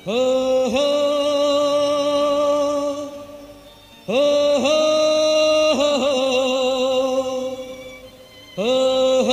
हो हो हो हो हो हो हो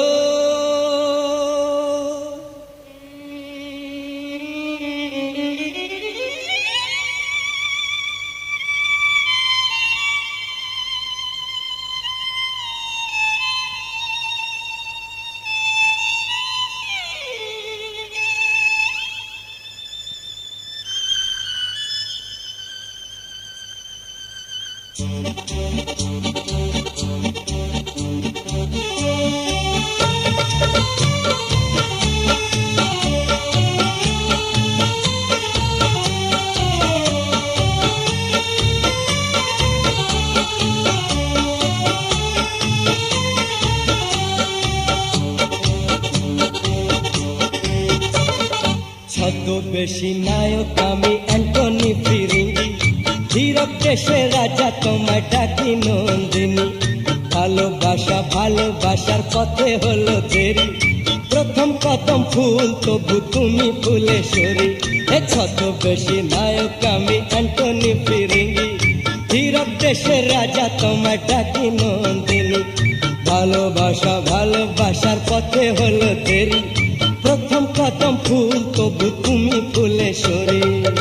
ছদ্মবেশী নায়ক আমি অ্যান্টনি ফিরিঙ্গি, হীরক দেশের রাজা তোমায় ডাকি নন্দিনী। ভালোবাসা ভালোবাসার পথে হলো দেরি, প্রথম কদম ফুল তবু তুমি ফুলেশ্বরী। এ ছদ্মবেশী নায়ক আমি অ্যান্টনি ফিরিঙ্গি, হীরক দেশের রাজা তোমায় ডাকি নন্দিনী। ভালোবাসা ভালোবাসার পথে হলো দেরি, প্রথম কদম ফুল তবু তুমি ফুলেশ্বরী।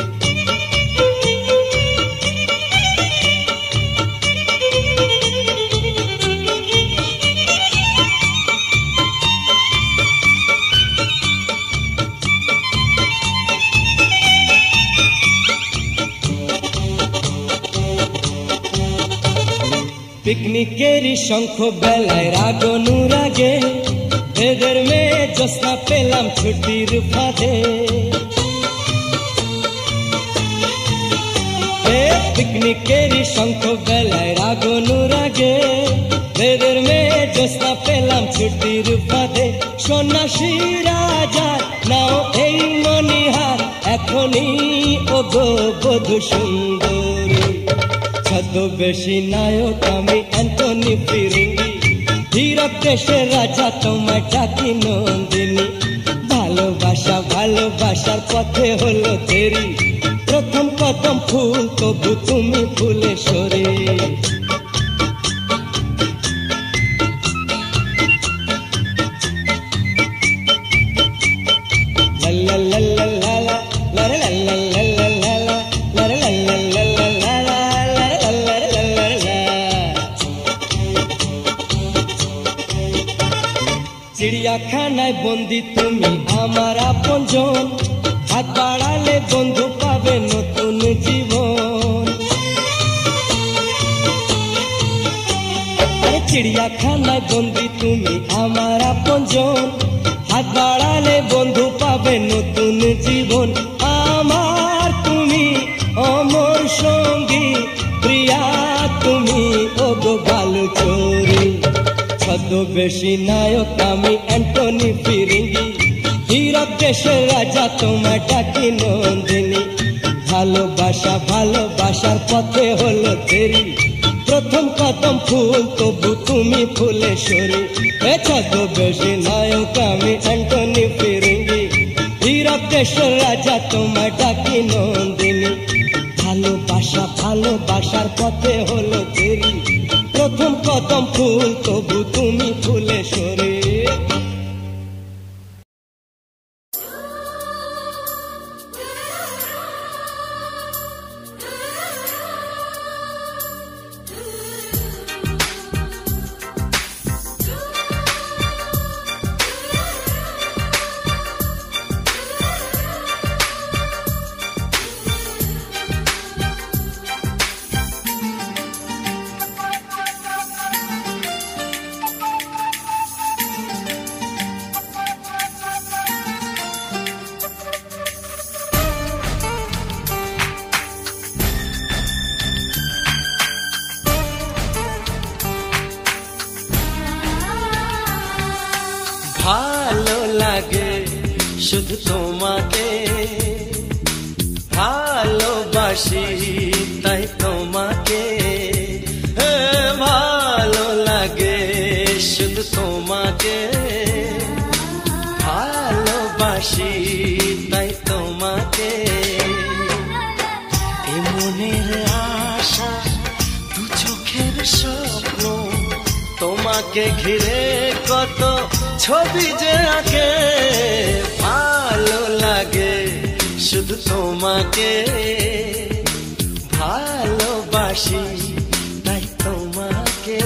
পিকনিকেরই শঙ্খ বেলায় রাগ অনুরাগে, এদের মেয়ে জ্যোৎস্না পেলাম ছুটির ফাঁদে। পিকনিকেরই শঙ্খ বেলায় রাগ অনুরাগে, এদের মেয়ে জ্যোৎস্না পেলাম ছুটির ফাঁদে। সন্ন্যাসী রাজার নাও এই মনিহার, এখনই ও গো বধূ সুন্দরী। ছদ্মবেশী নায়ক আমি অ্যান্টনি ফিরিঙ্গি, হীরক দেশের রাজা তোমায় ডাকি নন্দিনী। ভালোবাসা ভালোবাসার পথে হলো দেরি, প্রথম কদম ফুল তবু তুমি ফুলেশ্বরী। চিড়িয়াখানায় বন্দি তুমি আমার আপনজন, হাত বাড়ালে বন্ধু পাবে নতুন জীবন। চিড়িয়াখানায় বন্দি তুমি আমার আপনজন, হাত বাড়ালে বন্ধু পাবে নতুন জীবন। আমার তুমি অমর সঙ্গী, প্রিয়া তুমি ও গো বালুচরী। ছদ্মবেশী নায়ক আমি অ্যান্টনি ফিরিঙ্গি, হীরক দেশের রাজা তোমায় ডাকি নন্দিনী। ভালোবাসা ভালোবাসার পথে হলো দেরি, প্রথম কদম ফুল তবু তুমি ফুলেশ্বরী। এ ছদ্মবেশী নায়ক আমি অ্যান্টনি ফিরিঙ্গি, হীরক দেশের রাজা তোমায় ডাকি নন্দিনী। ভালোবাসা ভালোবাসার পথে হলো দেরি, প্রথম কদম ফুল তবু তুমি ফুলেশ্বরী। ভালো লাগে শুধু তোমাকে, ভালোবাসি তাই তোমাকে। ভালো লাগে শুধু তোমাকে, ভালোবাসি তাই তোমাকে। তোমাকে ঘিরে কত ছবি যে আঁকে, ভালো লাগে শুধু তোমাকে, ভালোবাসি তাই তোমাকে।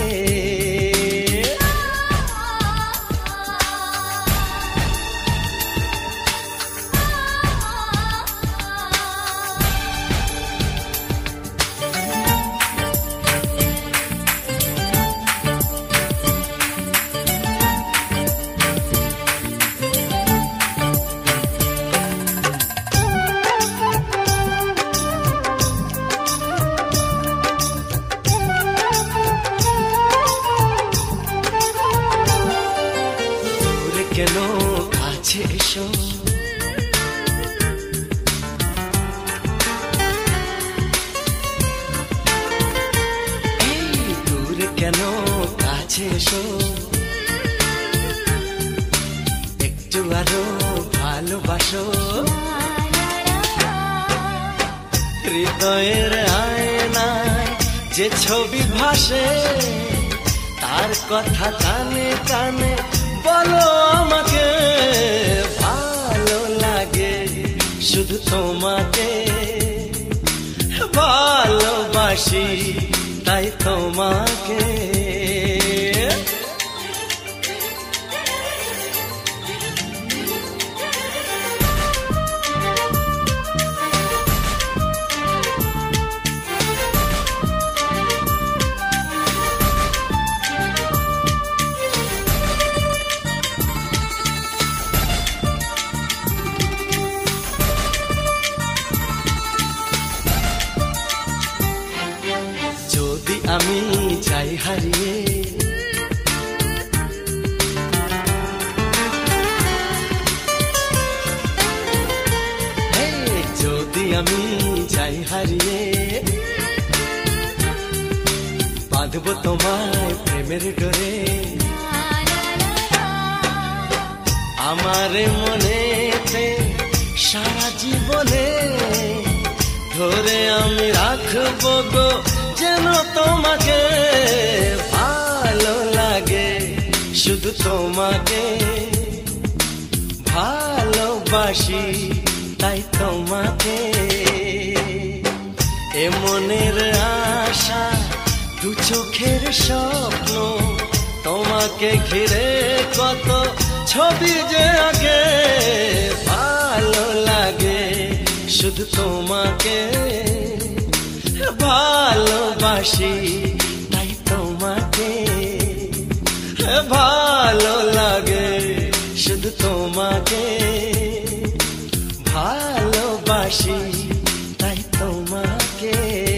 কেন কাছে এসো, দূরে কেন কাছে এসো, একটু আরো ভালোবাসো। হৃদয়ের আয়নায় যে ছবি ভাসে, তার কথা কানে কানে বলো আমাকে, ভালো লাগে শুধু তোমাকে, ভালোবাসি তাই তোমাকে। আমি যাই হারিয়ে, যদি আমি যাই হারিয়ে, বাঁধব তোমায় প্রেমের ডোরে, আমার মনেতে সারা জীবনে ধরে আমি রাখবো গো যেন তোমাকে, ভালো লাগে শুধু তোমাকে, ভালোবাসি তাই তোমাকে। এ মনের আশা দু চোখের স্বপ্ন, তোমাকে ঘিরে কত ছবি যে আঁকে, ভালো লাগে শুধু তোমাকে, ভালোবাসি তাই তোমাকে, ভালো লাগে শুধু তোমাকে, ভালোবাসি তাই তোমাকে।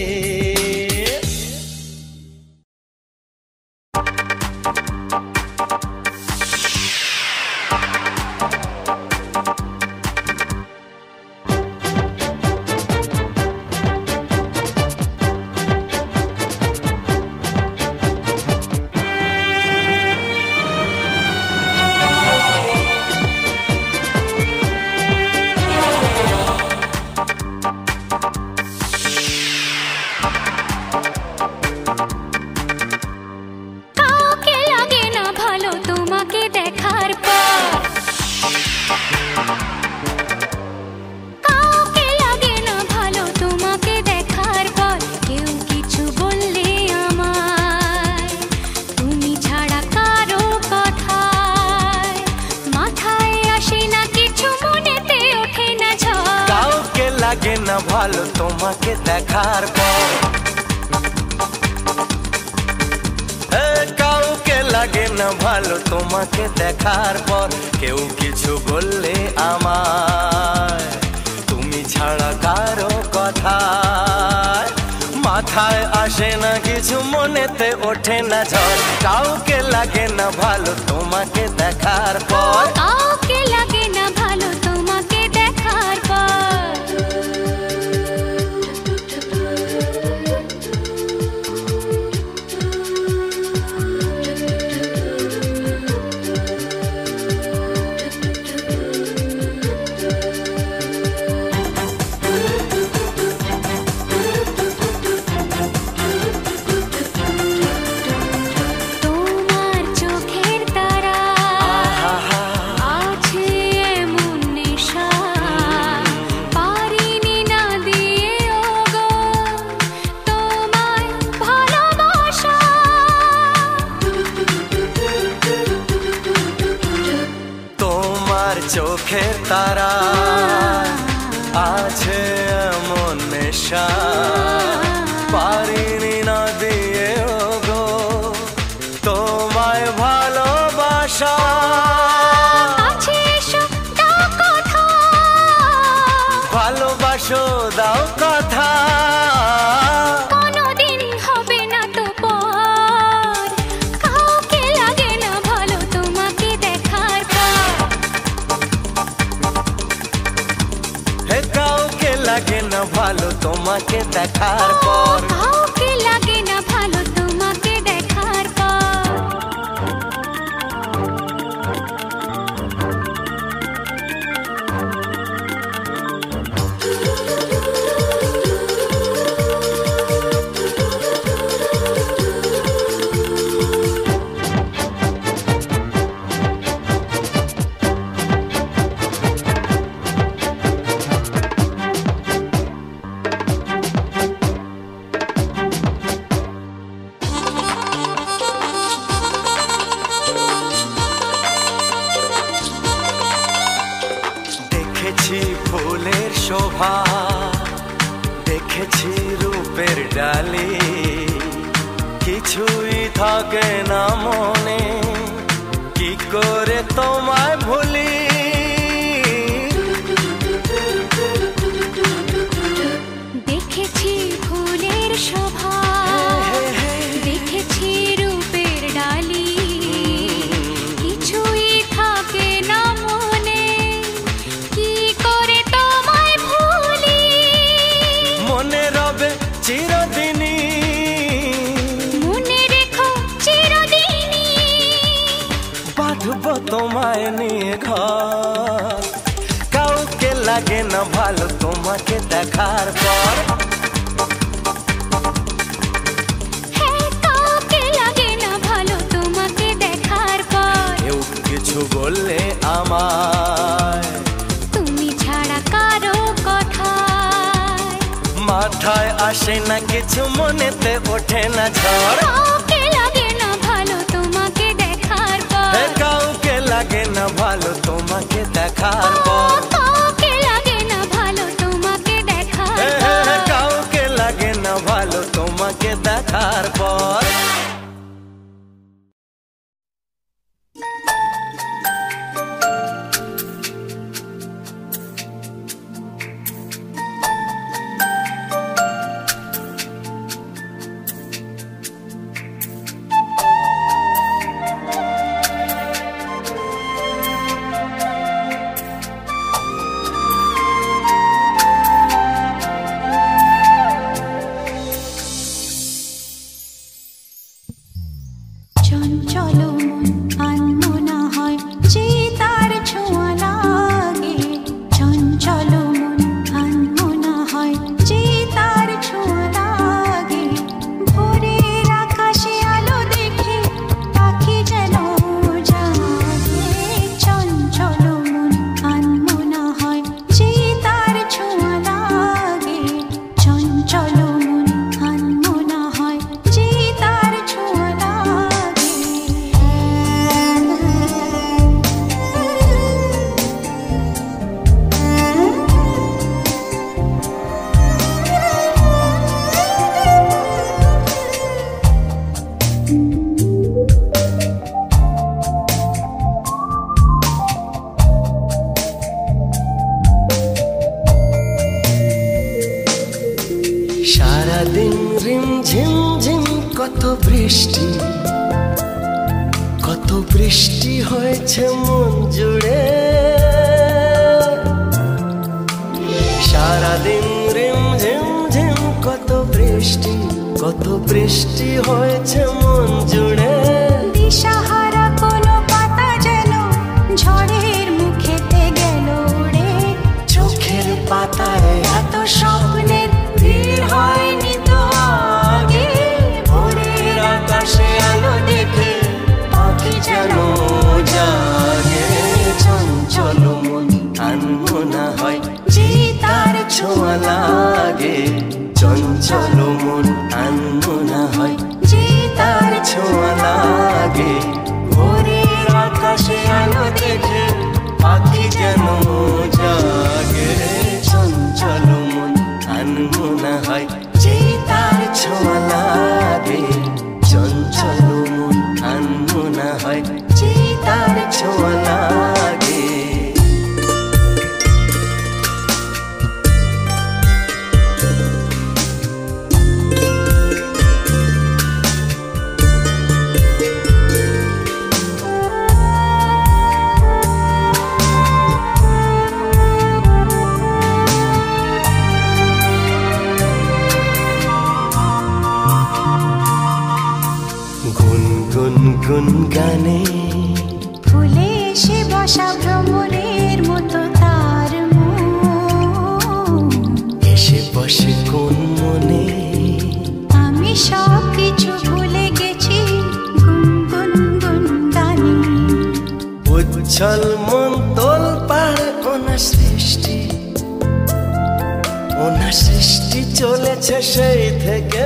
লাগে না ভালো তোমাকে দেখার পর, কাউকে লাগে না ভালো তোমাকে দেখার পর, কেউ কিছু বললে আমায় তুমি ছাড়া কারো কথা মাথায় আসে না কিছু, মনেতে ওঠে না ঝড়। কাউকে লাগে না ভালো তোমাকে দেখার পর, কাউকে লাগে না ভালো তোমাকে দেখার পর। তোমার চোখের তারা আছে এমন নেশা পারিনি না দিয়ে গো তোমায় ভালোবাসা ভালোবাসো দাও কথা কোনদিন হবে না তো পর কাউকে লাগে না ভালো তোমাকে দেখার পর হে কাউকে লাগে না ভালো তোমাকে দেখার পর কাউকে লাগে না ভালো তোমাকে দেখার পর দেখেছি ফুলের শোভা দেখেছি রূপের ডালি কিছুই থাকে না মনে কি করে তোমায় ভুলি দেখেছি ফুলের শোভা দেখেছি রূপের ডালি কিছুই থাকে না মনে কি করে তোমায় ভুলি মনে রবে চিরদিনই মনে রেখো চিরদিনই বাঁধব তোমায় নিয়ে ঘর কাউকে লাগে না ভালো তোমাকে দেখার পর হ্যাঁ কাউকে লাগে না ভালো তোমাকে দেখার পর কেউ কিছু বললে আমায় তুমি ছাড়া কারো কথায় মাথায় আসে না কিছু মনেতে ওঠে না ঝড় কাউকে লাগে না ভালো তোমাকে দেখার পর হে কাউকে লাগে না ভালো তোমাকে দেখার পর কাউকে লাগে না ভালো তোমাকে দেখার হে পর কাউকে লাগে না ভালো তোমাকে দেখার পর চঞ্চল মন আনমনা হয় যে তার ছোঁয়া লাগে চঞ্চল মন আনমনা হয় যে তার ছোঁয়া লাগে ভোরের আকাশে আলো দেখে পাখি যেন জাগে চঞ্চল মন আনমনা হয় যে তার ছোঁয়া লাগে চঞ্চল মন আনমনা হয় যে তার ছোঁয়া সারাদিন রিম ঝিম ঝিম কত বৃষ্টি হয়েছে মন জুড়ে সারাদিন রিম ঝিম ঝিম কত বৃষ্টি হয়েছে মন জুড়ে দিশাহারা কোনো পাতা যেন ঝড়ের মুখেতে গেল রে চোখের পাতায় এত স্বপ্নের ভিড় হয়নি তো আগে ভোরের আকাশে আলো দেখে পাখি যেন জাগে চঞ্চল মন আনমনা হয় যে তার ছোঁয়া লাগে চঞ্চল মন আনমনা হয় যে তার ছোঁয়া লাগে উছল মন তোল পাড়ে ওনার সৃষ্টি চলেছে সেই থেকে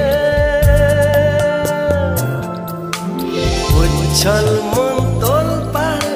উছল মন তোল পাড়ে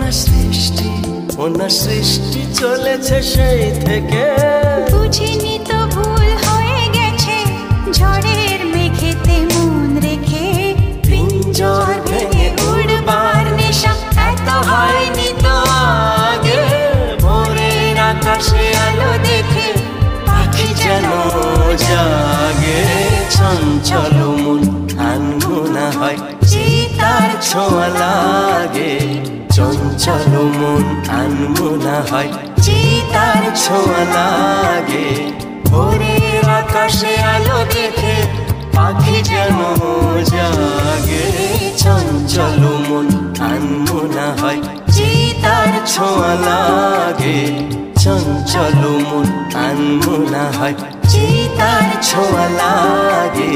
ওনার সৃষ্টি চলেছে সেই থেকে বুঝিনি তো ভুল হয়ে গেছে ঝড়ের মেঘেতে মন রেখে পিঞ্জর ভেঙে উড়বার নেশা এত হয়নি তো আগে ভোরের আকাশে আলো দেখে পাখি যেন জাগে চঞ্চল মন আনমনা হয় চিতার ছোঁয়া লাগে চঞ্চল মন আনমনা হয় চিতার ছোঁয়া লাগে ভোরের আকাশে আলো দেখে পাখি যেন জাগে চঞ্চল মন আনমনা হয় চিতার ছোঁয়া লাগে চঞ্চল মন আনমনা হয় চিতার ছোঁয়া লাগে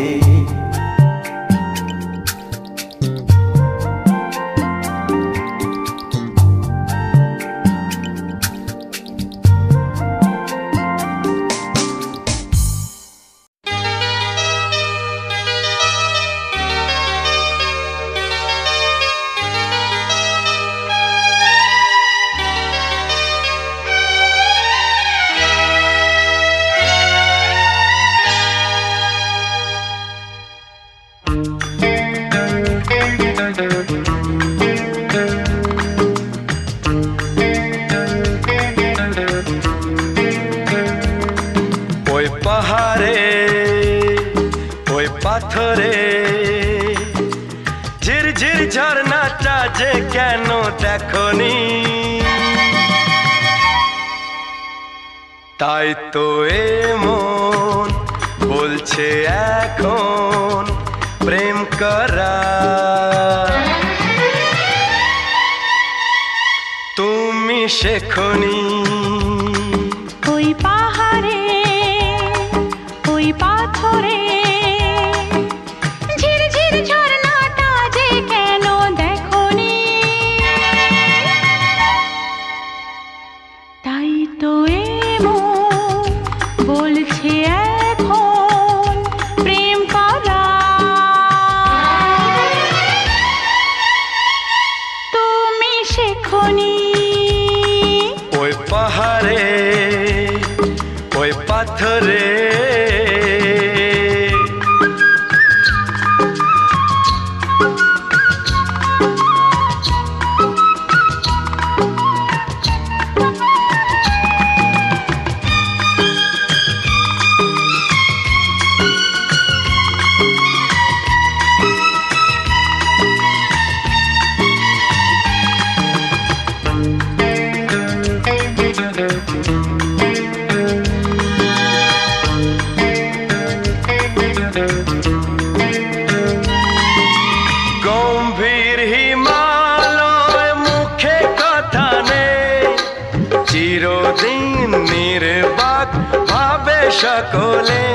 পাথরে ঝিরঝির ঝর্ণাটা যে কেন দেখনি তাই তো এমন বলছে এখন প্রেম করা তুমি শেখনি ওই পাহাড়ে ওই পাথরে ঝিরঝির ঝর্ণাটা যে কেন দেখনি তাই তো এমন বলছে এখন প্রেম করা তুমি শেখনি ওই পাহাড়ে ওই পাথরে গম্ভীর হিমালয় মুখে কথা নেই চিরদিন নির্বাক ভাবে সকলে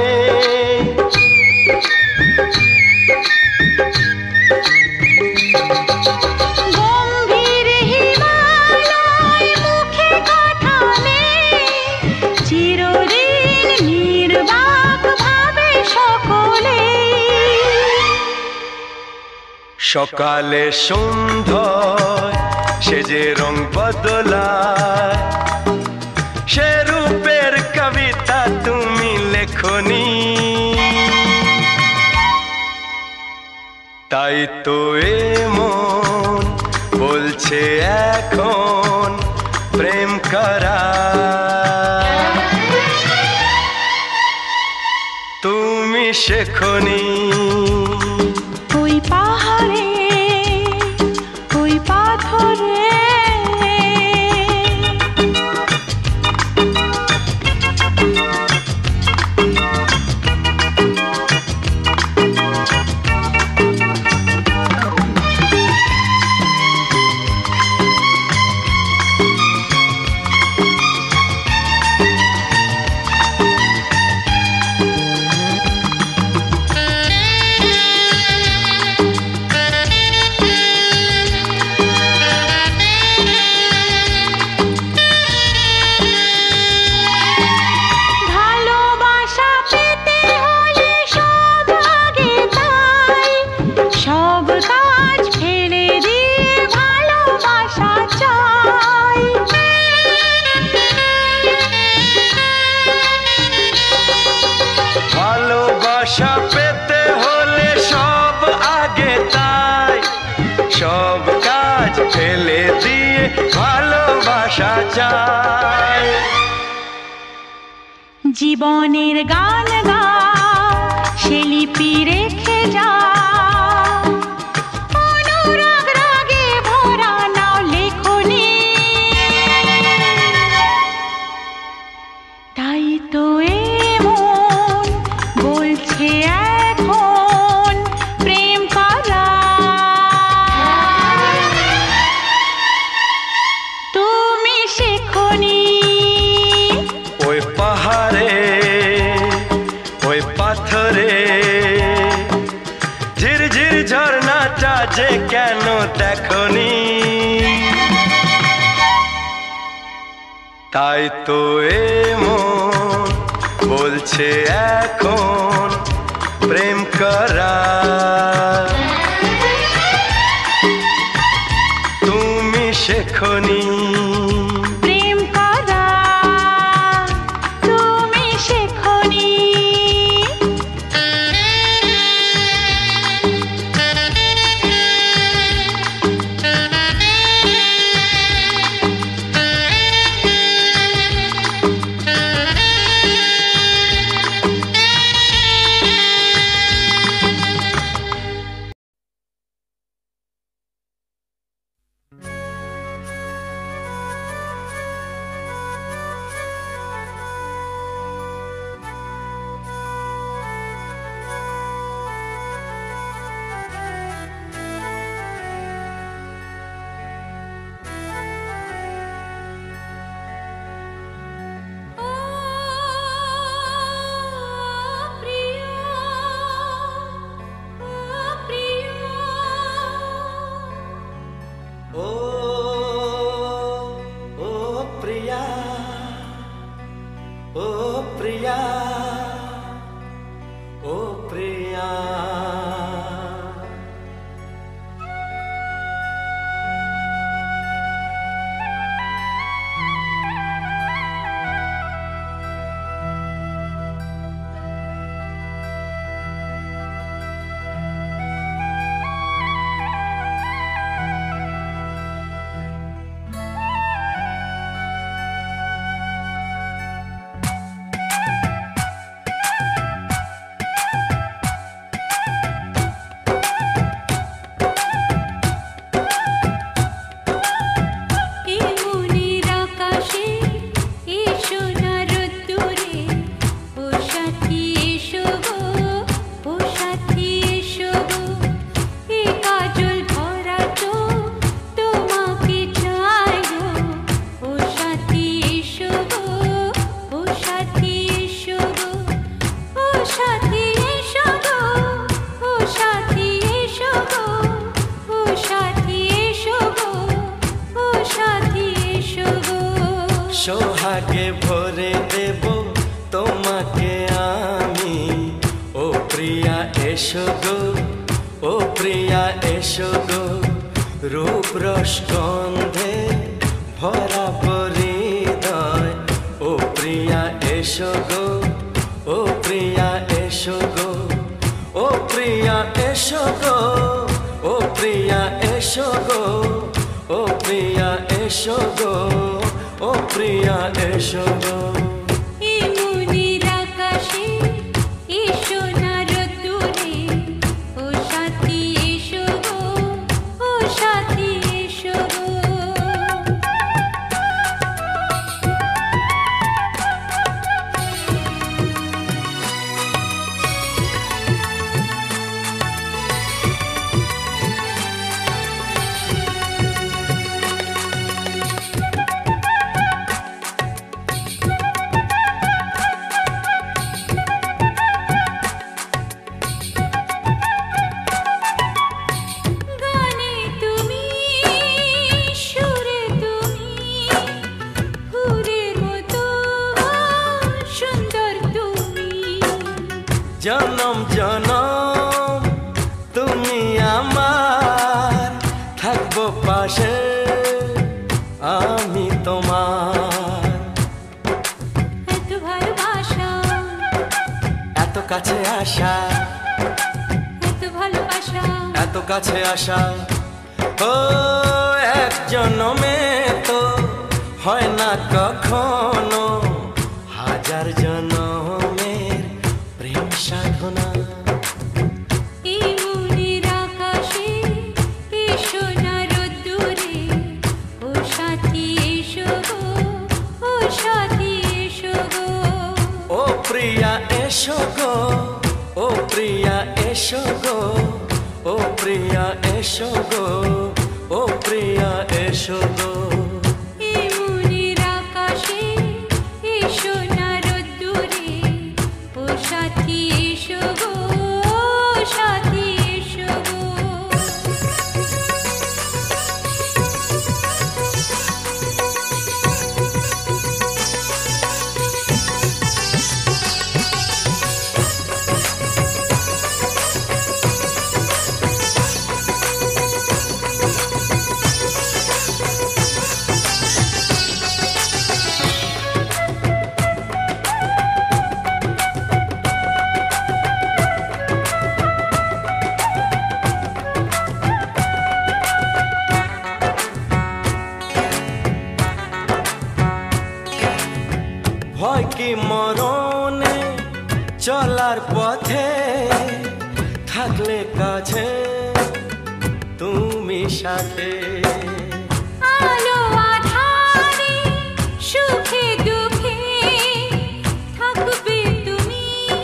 গম্ভীর হিমালয় মুখে কথা নেই চিরদিন নির্বাক ভাবে সকলে সকালে সন্ধ্যায় সে যে রং বদলায় সে রূপের কবিতা তুমি লেখনি তাই তো এমন বলছে এখন প্রেম করা তুমি শেখনি ওই পাহাড়ে ওই পাথরে সাজায়। জীবনের গান গা সে লিপি রেখে যা, অনুরাগ রাগে ভরা নাও লেখনি। তাই তো এমন বলছে এখন প্রেম করা, তুমি শেখনি। ওই পাহাড়ে ওই পাথরে ঝিরঝির ঝর্ণাটা যে কেন দেখনি। তাই তো এমন বলছে এখন প্রেম করা, তুমি শেখনি। প্রেম করা তুমি শেখনি। সোহাগে ভরে দেব তোমাকে আমি, ও প্রিয়া এসো গো, ও প্রিয়া এসো গো। রূপ রস গন্ধে ভরা হৃদয়, ও প্রিয়া এসো গো, ও প্রিয়া এসো গো, ও প্রিয়া এসো গো, ও প্রিয়া এসো গো, ও প্রিয়া এসো গো, ও প্রিয়া এসো গো। জনম জনম তুমি আমার, থাকবো পাশে আমি তোমার। এত ভালোবাসা, এত কাছে আসা, এত ভালোবাসা, এত কাছে আসা। ও এক জনমে তো হয় না কখনো হাজার জনমের প্রেম সাধনা। এই মনের আকাশে এসো না রোদ্দুরে, ও সাথী এসো গো, ও সাথী এসো গো। ও প্রিয়া এসো গো, ও প্রিয়া এসো গো, ও প্রিয়া এসো গো, ও প্রিয়া এসো গো। এই মনের আকাশে এসো না রোদ্দুরে, ও সাথী এসো গো, ও সাথী এসো গো। ভয় কি মরণে চলার পথে, থাকলে কাছে তুমি সাথে। আলো আঁধারে সুখে দুঃখে থাকবে তুমি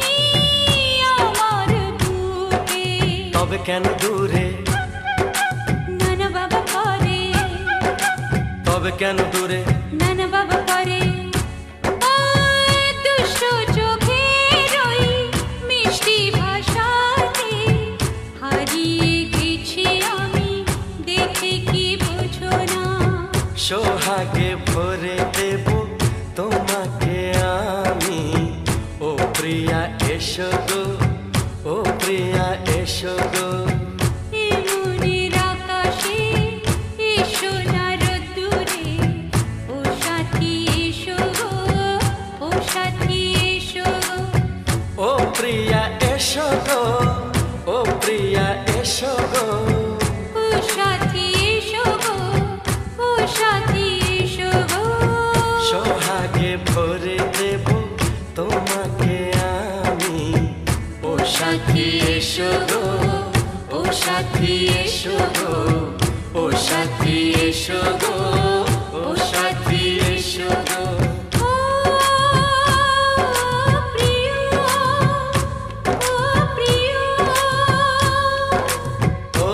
আমার বুকে। তবে কেন দূরে, নানা বাবা করে, তবে কেন দূরে, নানা বাবা করে। ওই দুষ্ট চোখের ওই মিষ্টি ভাষাতে হারিয়ে গেছি আমি, দেখে কি বোঝো না। সোহাগে ভরে দেব তোমাকে আমি। ও প্রিয়া এসো গো, ও প্রিয়া এসো গো। এই মনের আকাশে এসো না রোদ্দুরে, ও সাথী এসো গো, ও সাথী এসো গো। ও প্রিয়া এসো গো, ও প্রিয়া এসো গো। ও সাথী এসো গো, ও সাথী এসো গো। সোহাগে ভরে দেব তোমাকে আমি। ও সাথী এসো গো, ও সাথী এসো গো, ও সাথী এসো গো, ও সাথী এসো গো। ও প্রিয়, ও প্রিয়, ও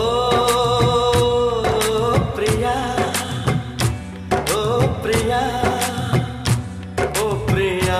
প্রিয়া, ও প্রিয়া, ও প্রিয়া।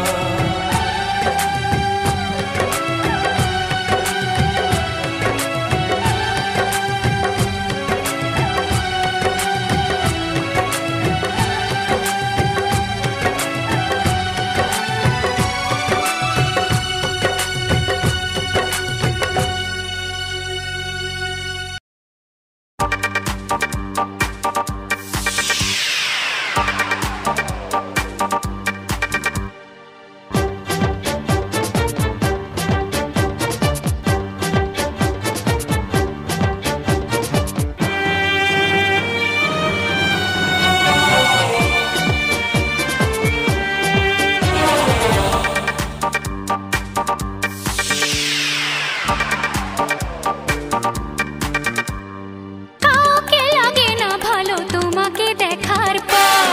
কাউকে লাগে না ভালো তোমাকে দেখার পর,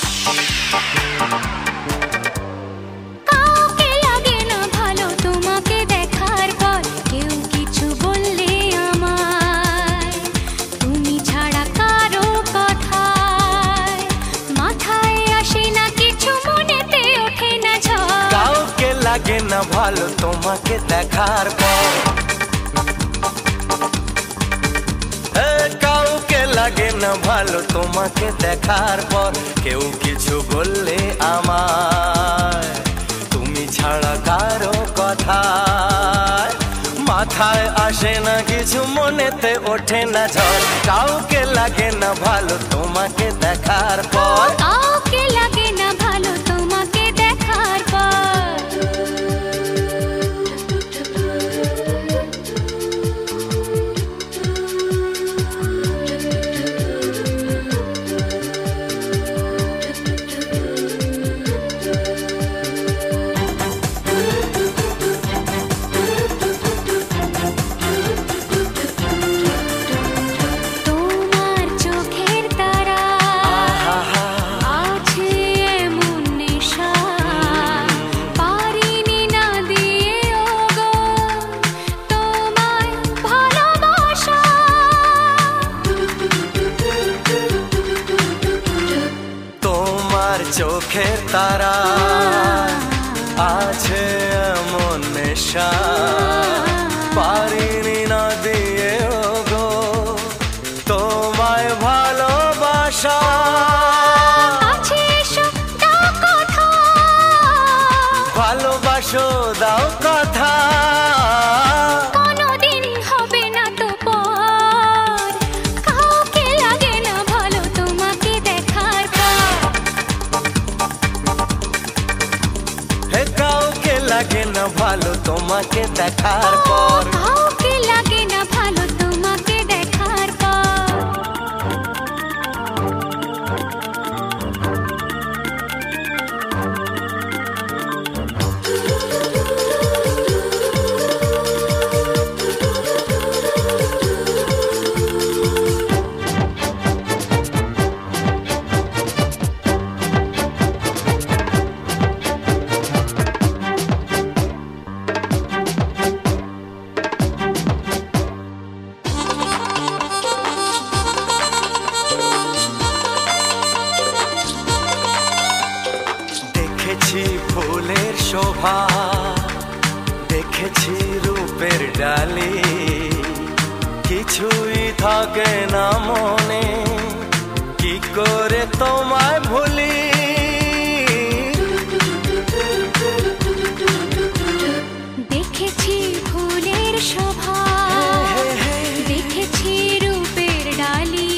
কাউকে লাগে না ভালো তোমাকে দেখার পর। কেউ কিছু বললে আমায়, তুমি ছাড়া কারো কথায় মাথায় আসে না কিছু, মনেতে ওঠে না ঝড়। কাউকে লাগে না ভালো তোমাকে দেখার পর, কাউকে লাগে না ভালো তোমাকে দেখার পর। কেউ কিছু বললে আমায়, তুমি ছাড়া কারো কথায় মাথায় আসে না কিছু, মনেতে ওঠে না ঝড়। কাউকে লাগে না ভালো তোমাকে দেখার পর, কাউকে লাগে না ভালো তোমাকে দেখার পর। চোখের তারা আছে এমন নেশা পারিনি না দিয়ে গো তোমায় ভালোবাসা আছে এসো দাও কথা ভালোবাসো দাও কথা কোনোদিন হবে না তো পর কাউকে লাগে না ভালো তোমাকে দেখার পর হে কাউকে লাগে না ভালো তোমাকে দেখার পর কাউকে লাগে না ভালো তোমাকে দেখার পর দেখেছি ফুলের শোভা দেখেছি রূপের ডালি কিছুই থাকে না মনে কি করে তোমায় ভুলি দেখেছি ফুলের শোভা দেখেছি রূপের ডালি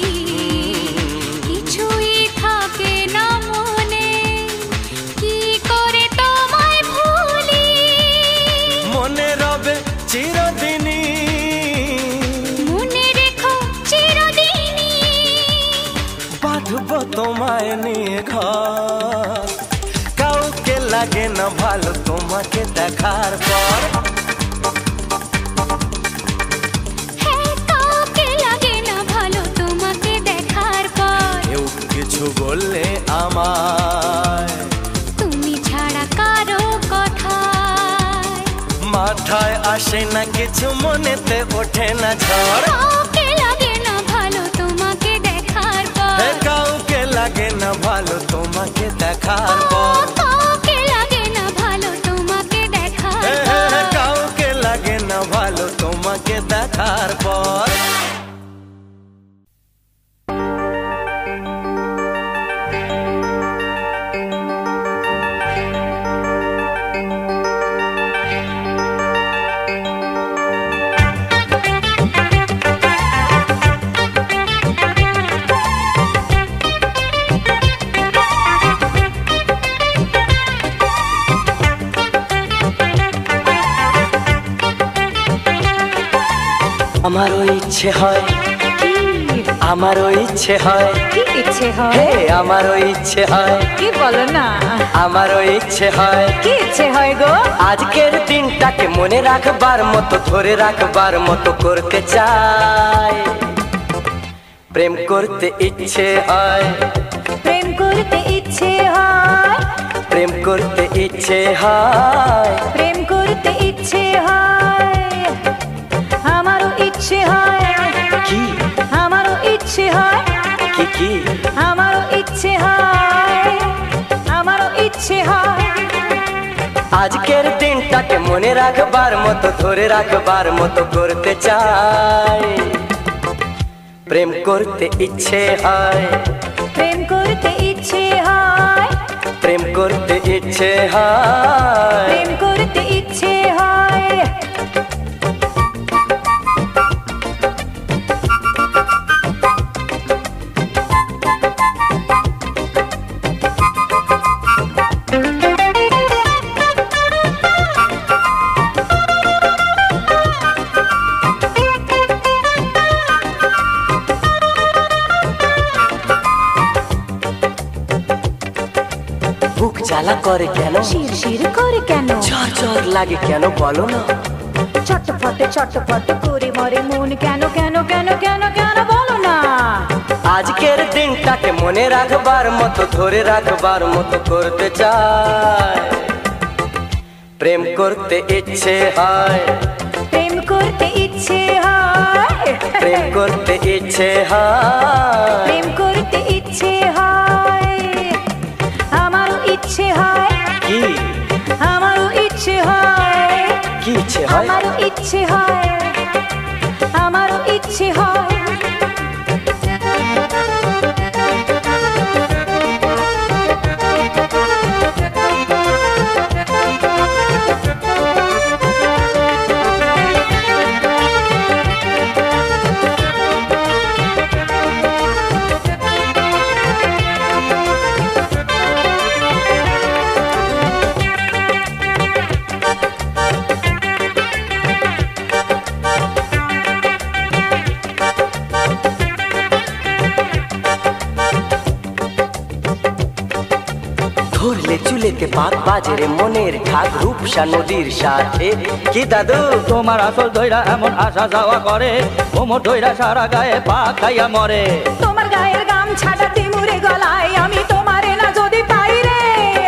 কিছুই থাকে না মনে কি করে তোমায় ভুলি মনে রবে চিরদিনই মনে রেখো চিরদিনই বাঁধব তোমায় নিয়ে ঘর কাউকে লাগে না ভালো তোমাকে দেখার পর হ্যাঁ কাউকে লাগে না ভালো তোমাকে দেখার পর কেউ কিছু বললে আমায় তুমি ছাড়া কারো কথায় মাথায় আসে না কিছু মনেতে ওঠে না ঝড় কাউকে লাগে না ভালো তোমাকে দেখার পর হে কাউকে লাগে না ভালো তোমাকে দেখার পর কাউকে লাগে না ভালো তোমাকে দেখার হে পর কাউকে লাগে না ভালো তোমাকে দেখার পর আমারও ইচ্ছে হয় আমারও ইচ্ছে হয় কি ইচ্ছে হয় হে আমারও ইচ্ছে হয় কি বলো না আমারও ইচ্ছে হয় কি ইচ্ছে হয় গো আজকের দিনটাকে মনে রাখবার মতো ধরে রাখবার মতো করতে চাই প্রেম করতে ইচ্ছে হয় প্রেম করতে ইচ্ছে হয় প্রেম করতে ইচ্ছে হয় প্রেম করতে ইচ্ছে হয় আমারও ইচ্ছে হয় কি আমারও ইচ্ছে হয় কি কি আমারও ইচ্ছে হয় আমারও ইচ্ছে হয় আজকের দিনটাকে মনে রাখবার মতো ধরে রাখবার মতো করতে চাই প্রেম করতে ইচ্ছে হয় প্রেম করতে ইচ্ছে হয় প্রেম করতে ইচ্ছে হয় প্রেম করতে ইচ্ছে হয় বুক জ্বালা করে কেন শির শির করে কেন ঝড় ঝড় লাগে কেন বলো না ছটফট করে মরে মন কেন কেন কেন কেন কেন বলো না আজকের দিনটাকে মনে রাখবার মতো ধরে রাখবার মতো করতে চাই প্রেম করতে ইচ্ছে হয় প্রেম করতে ইচ্ছে হয় প্রেম করতে ইচ্ছে হয় প্রেম করতে ইচ্ছে হয় চুলেতে পাক বাজে রে মনের ঢাক রূপসা নদীর সাথে। কি দাদু তোমার আসল ধইরা এমন আসা যাওয়া করে, কোমর ধইরা সারা গায়ে পা খাইয়া মরে। তোমার গায়ের গামছাটা তিমুরে গলায়, আমি তোমারে না যদি পাই রে।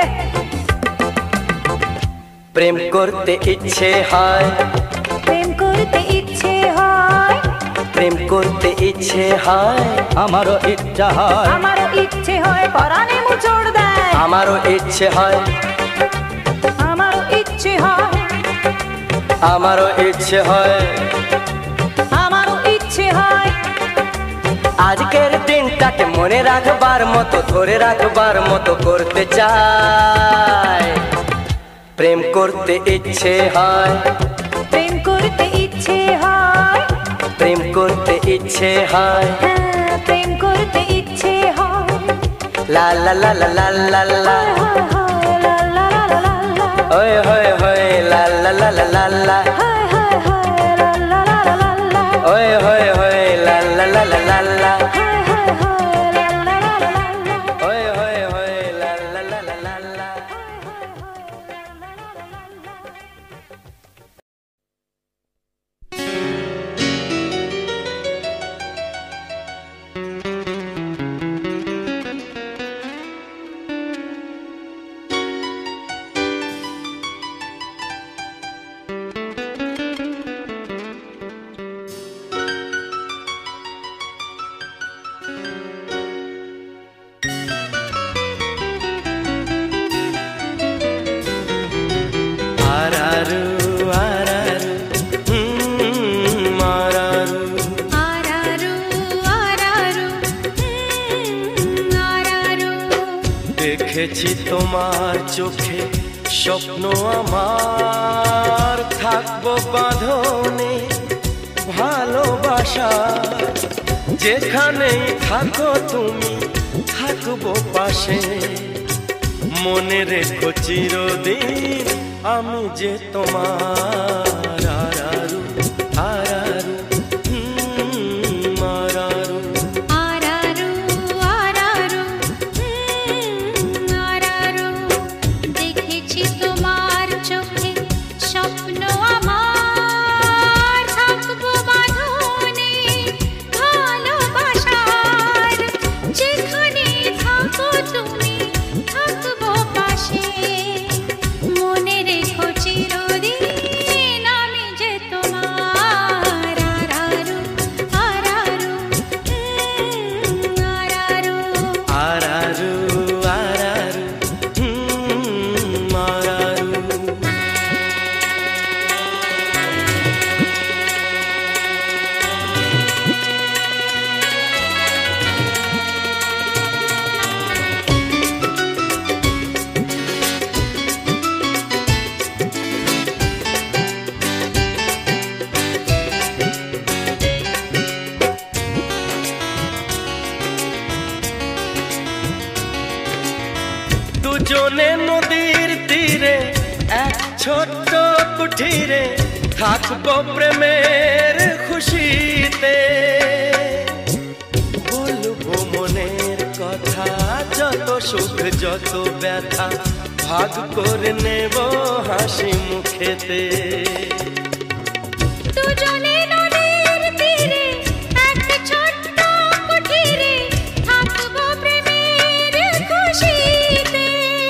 প্রেম করতে ইচ্ছে হয়, প্রেম করতে ইচ্ছে হয়, প্রেম করতে ইচ্ছে হয়, আমারও ইচ্ছা হয়, আমারও ইচ্ছে হয় পরাণে মুচড় দেয়। আমারও ইচ্ছে হয়, আমারও ইচ্ছে হয়, আমারও ইচ্ছে হয়, আমারও ইচ্ছে হয়। আজকের দিনটাকে মনে রাখবার মতো ধরে রাখবার মতো করতে চাই। প্রেম করতে ইচ্ছে হয়, প্রেম করতে ইচ্ছে হয়, প্রেম করতে ইচ্ছে হয়, হ্যাঁ প্রেম করতে ইচ্ছে হয়। লা লা লা লা লা লা লা, হায় হায় লা লা লা লা লা লা, ওই হয় হয় লা লা লা লা লা লা, হায় হায় হায় লা লা লা লা লা লা, ওই হয় হয় লা লা লা লা লা লা, হায় হায় হায় লা লা লা লা লা, ওই হয় হয় লা লা লা লা লা লা। আরারু আরারু আরারু, আরারু আরারু আরারু, দেখেছি তোমার চোখে স্বপ্ন আমার, থাকবো বাঁধনে ভালোবাসা, যেখানেই থাকো তুমি থাকবো পাশে, মনে রেখো চিরদিন আমি যে তোমার। আরারু আরারু আরারু, আরারু আরারু আরারু, দেখেছি তোমার চোখে স্বপ্ন আমার, থাকবো বাঁধনে ভালোবাসার, যেখানে থাকো তুমি থাকবো পাশে, মনে রেখো চিরদিন আমি যে তোমার। আরারু আরারু আরারু, আরারু আরারু আরারু। দুজনে নদীর তীরে এক ছোট্ট কুঠিরে থাকবো প্রেমের খুশিতে, বলবো মনের কথা যত সুখ যত ব্যথা ভাগ করে নেব হাসি মুখেতে। দুজনে নদীর তীরে এক ছোট্ট কুঠিরে থাকবো প্রেমের খুশিতে,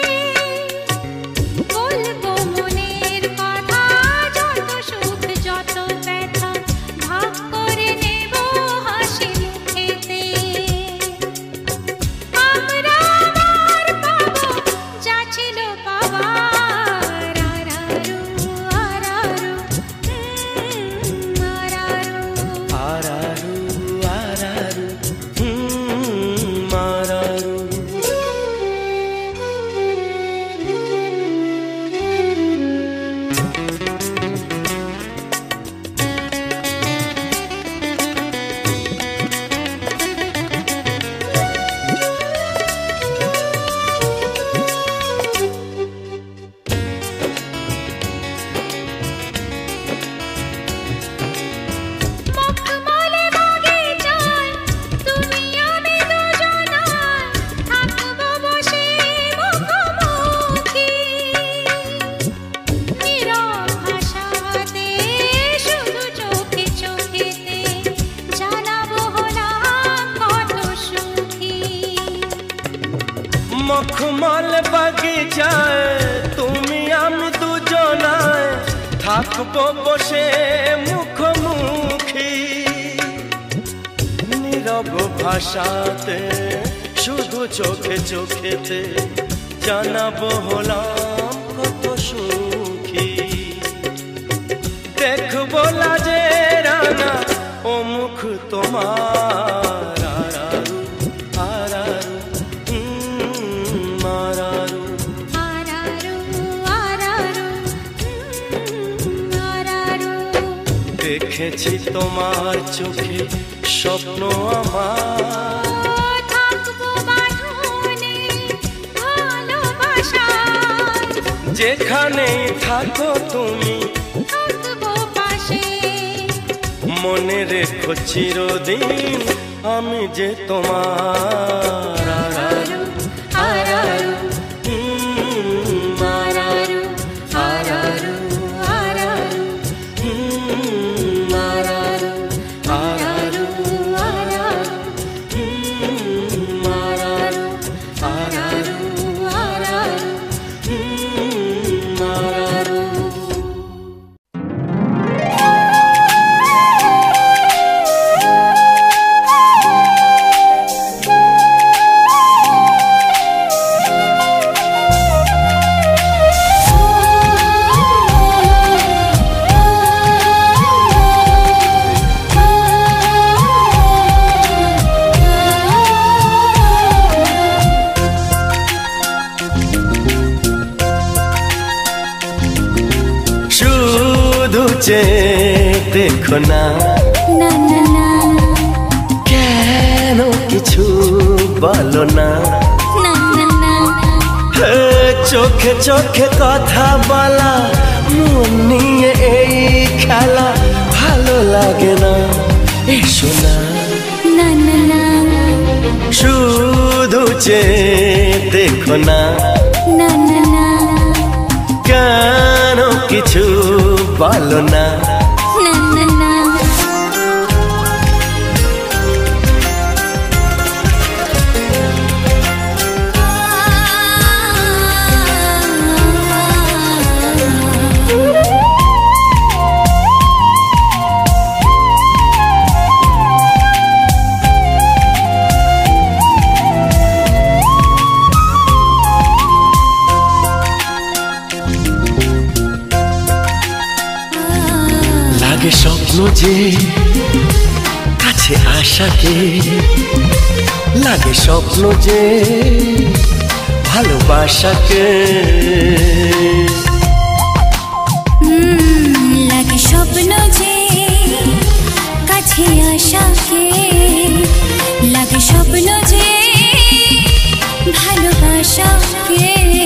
বলবো মনের কথা যত সুখ যত ব্যথা ভাগ করে নেব হাসি মুখেতে। আমরা আবার পাবো যা ছিল পাবার। আরারু আরারু মখমল বাগিচায় তুমি আমি দুজনায় থাকবো বসে মুখোমুখি, নীরব ভাষাতে শুধু চোখে চোখেতে জানাবো হলাম কত সুখী। দেখবো লাজে রানা ও মুখ তোমার, আরারু আরারু আরারু আরারু আরারু আরারু। দেখেছি তোমার চোখে স্বপ্ন আমার, থাকবো বাঁধনে ভালোবাসায়, যেখানেই থাকো তুমি থাকবো পাশে। মনে রেখো চিরদিন আমি যে তোমার, আরারু আরারু আরারু আরারু আরারু আরারু আরারু আরারু আরারু। শুধু যে দেখো না, না না না কেন কিছু বলো না, না না না। হে চোখে চোখে কথা বলা, মন নিয়ে এই খেলা ভালো লাগে না, এসো না। না না না শুধু যে দেখো না, না না না কেন কিছু বলো না, না না না। লাগে স্বপ্ন যে কাছে আসাকে, লাগে স্বপ্ন যে ভালোবাসাকে, লাগে স্বপ্ন যে কাছে আসাকে, লাগে স্বপ্ন যে ভালোবাসাকে।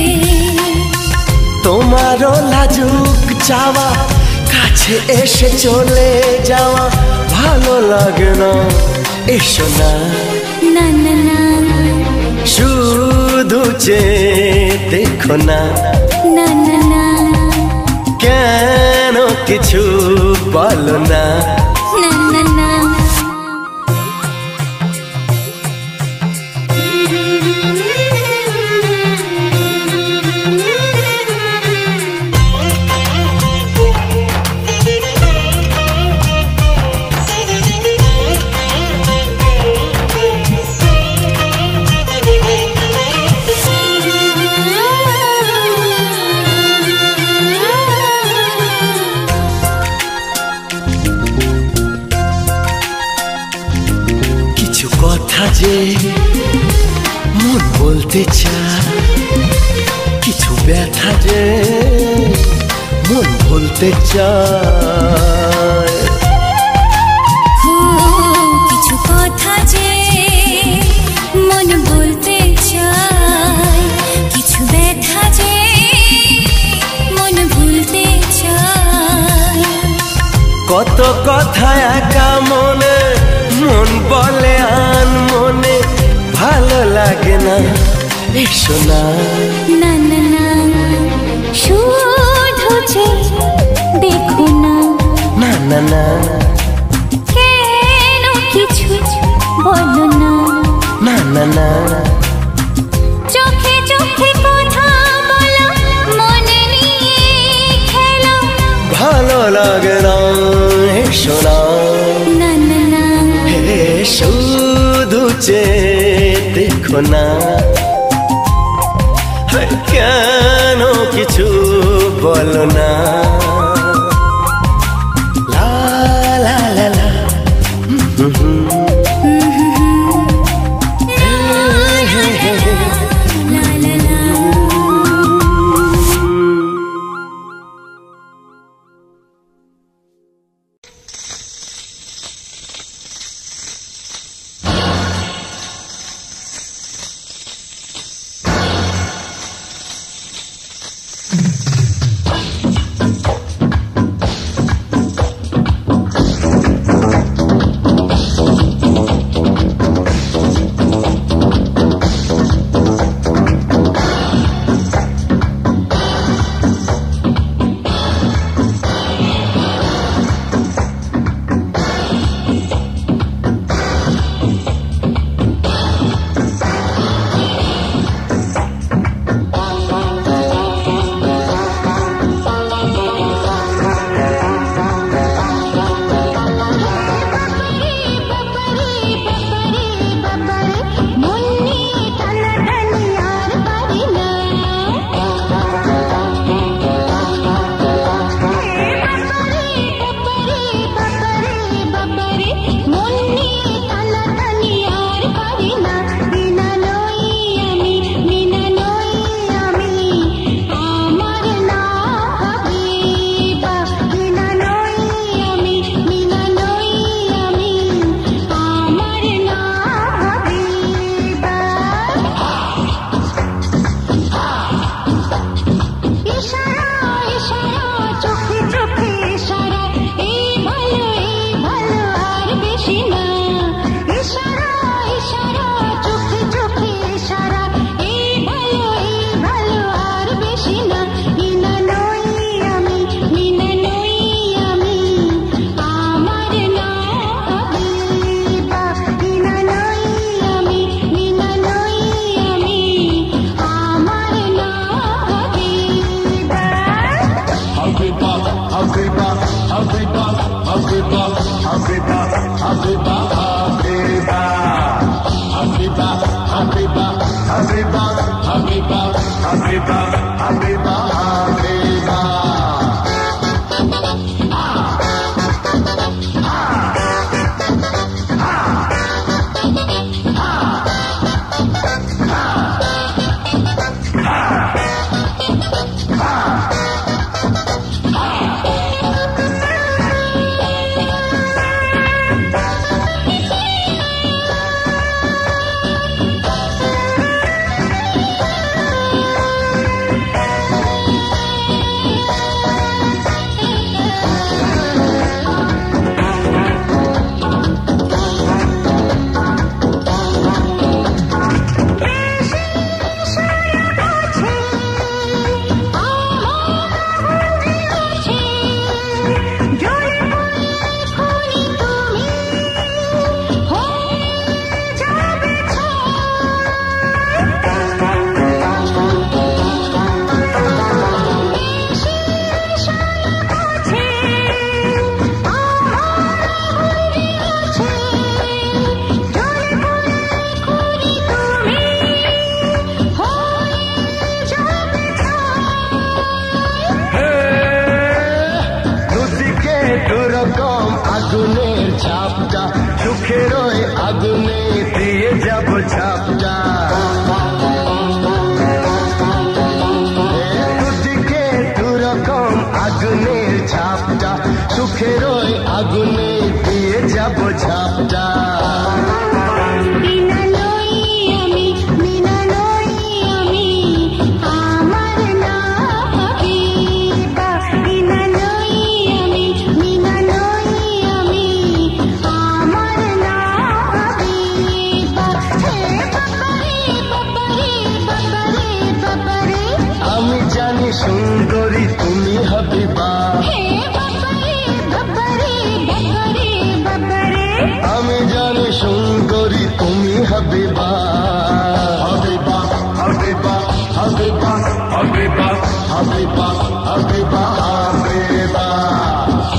তোমারও লাজুক চাওয়া, কাছে এসে চলে যাওয়া ভালো লাগে না, এসো না। না না না শুধু যে দেখো না, না না না কেন কিছু বলো না, না না না। কিছু কথা যে মন বলতে চায়, কিছু ব্যথা যে মন ভুলতে চায়, কিছু কথা যে মন বলতে চায়, কিছু ব্যথা যে মন ভুলতে চায়। কত কথা একা মনে, মন বলে আন মনে ভালো লাগে না, এসো না। না না না শুধু যে দেখো না, না না না কেন কিছু বলো না, না না না চোখে চেয়ে দেখো না, কেন কিছু বলো না। লা লা লা লা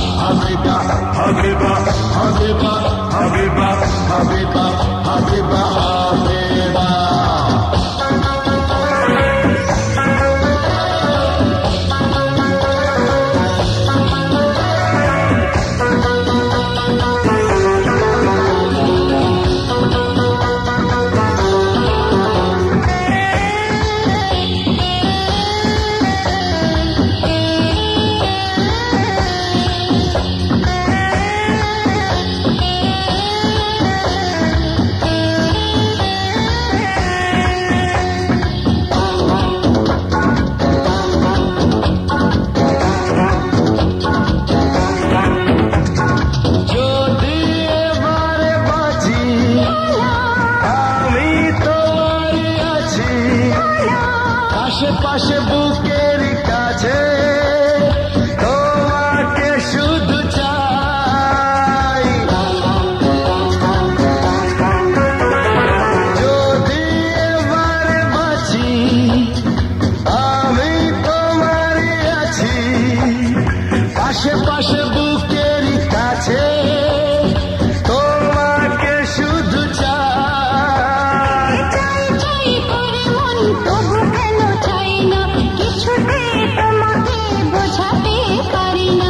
Habiba, Habiba, Habiba, Habiba, Habiba. আশেপাশে বুকের কাছে তোমাকে শুধু চাই। যদি এবারে বাঁচি আমি তোমারই আছি, আশেপাশে বুকের কাছে তোমাকে শুধু চাই। চাই চাই করে মন তবু কেন চাই না, কিছুতে তোমাকে বোঝাতে পারি না।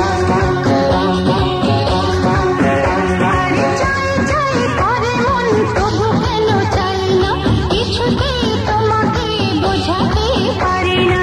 চাই চাই করে মন তবু কেন চাই না, কিছুতে তোমাকে বোঝাতে পারি না।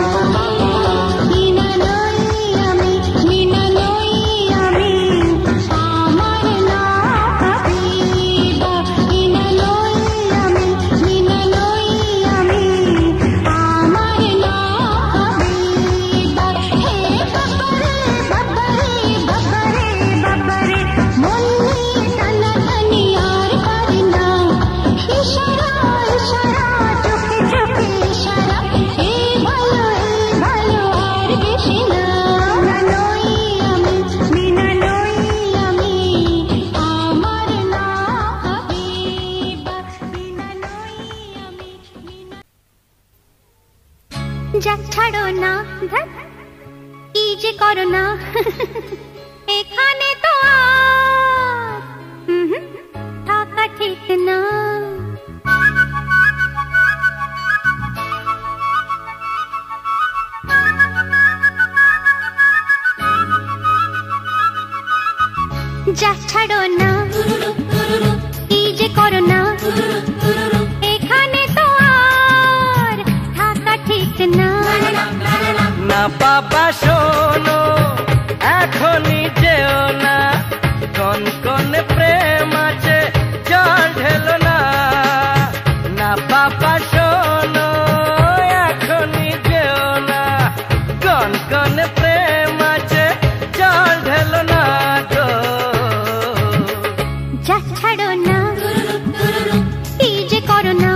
বিনা নই আমি, বিনা নই আমি, আমার না হাবিবা। বিনা নই আমি, বিনা নই আমি, আমার না হাবিবা। হে বাবারে বাবারে বাবারে বাবারে, মন নিয়ে টানাটানি আর পারি না। ইশারা ইশারা চোখে চোখে ইশারা, এই ভালো আর বেশি না। বিনা নই আমি, বিনা নই আমি, আমার না হাবিবা। বিনা নই আমি, যাক ছাড়ো না, ধ্যাৎ, কি যে করো না এখানে তো আর থাকা ঠিক না। যাক ছাড়ো না, কি যে করো না এখানে তো আর থাকা ঠিক না। না বাবা শোনো এখনই যেও না, কন কন প্রেম আছে জল ঢেলো না। না বাবা শোনো এখনই যেও না, কন কন প্রেম আছে জল ঢেলো না গো। যাক ছাড়ো না, কি যে করো না।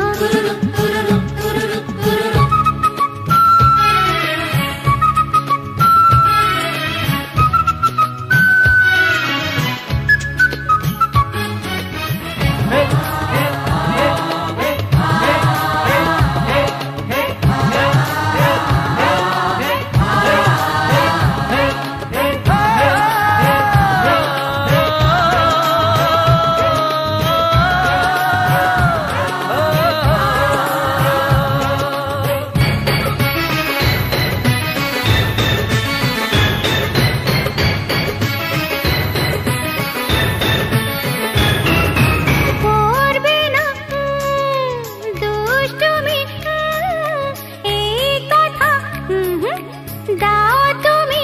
করবে না দুষ্টুমি, এই কথা দাও তুমি।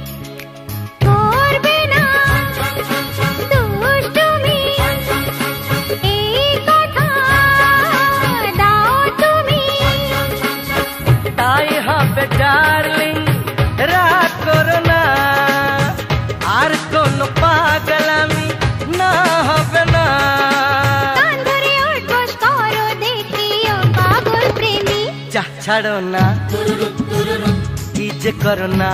করবে না দুষ্টুমি, এই কথা দাও তুমি। তাই হবে ডার্লিং, রাগ করো না, আর কোন পাগলামি না হবে না। কান ধরে উঠবোস করো দেখিও পাগল প্রেমী। যা ছাড়ো না, কি যে করো না।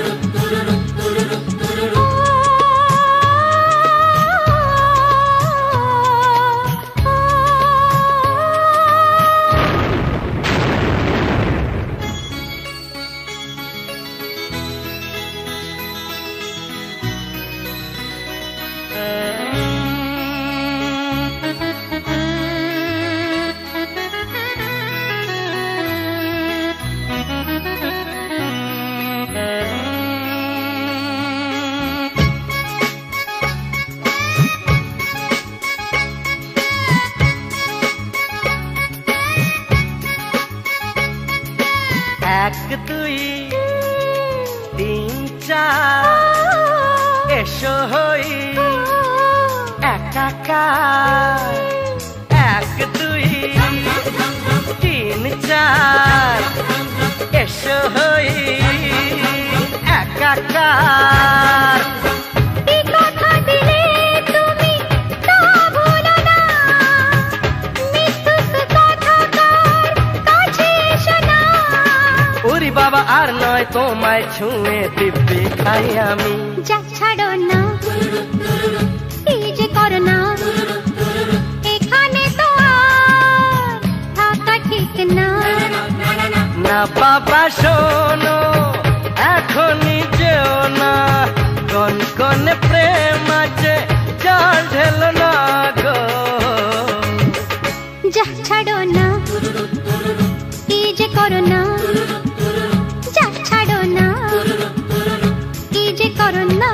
এক দুই তিন চার, এসো হই একাকার। এক দুই তিন চার, এসো হই একাকার। এই কথা দিলে তুমি তা ভুলো না, মৃত্যুক কথাকার কাছে এসো না। বাবা আর নয় তোমায় ছুঁয়ে দিব্যি খাই আমি। যা ছাড়ো না, এই যে করো না, এখানে তো আর থাকা ঠিক না। না বাবা শোনো, এখনই যেও না, কনকনে প্রেম আছে, জল ঢেলো না গো। যা ছাড়ো না, এই যে করো না, যা ছাড়ো না, এই যে করো না।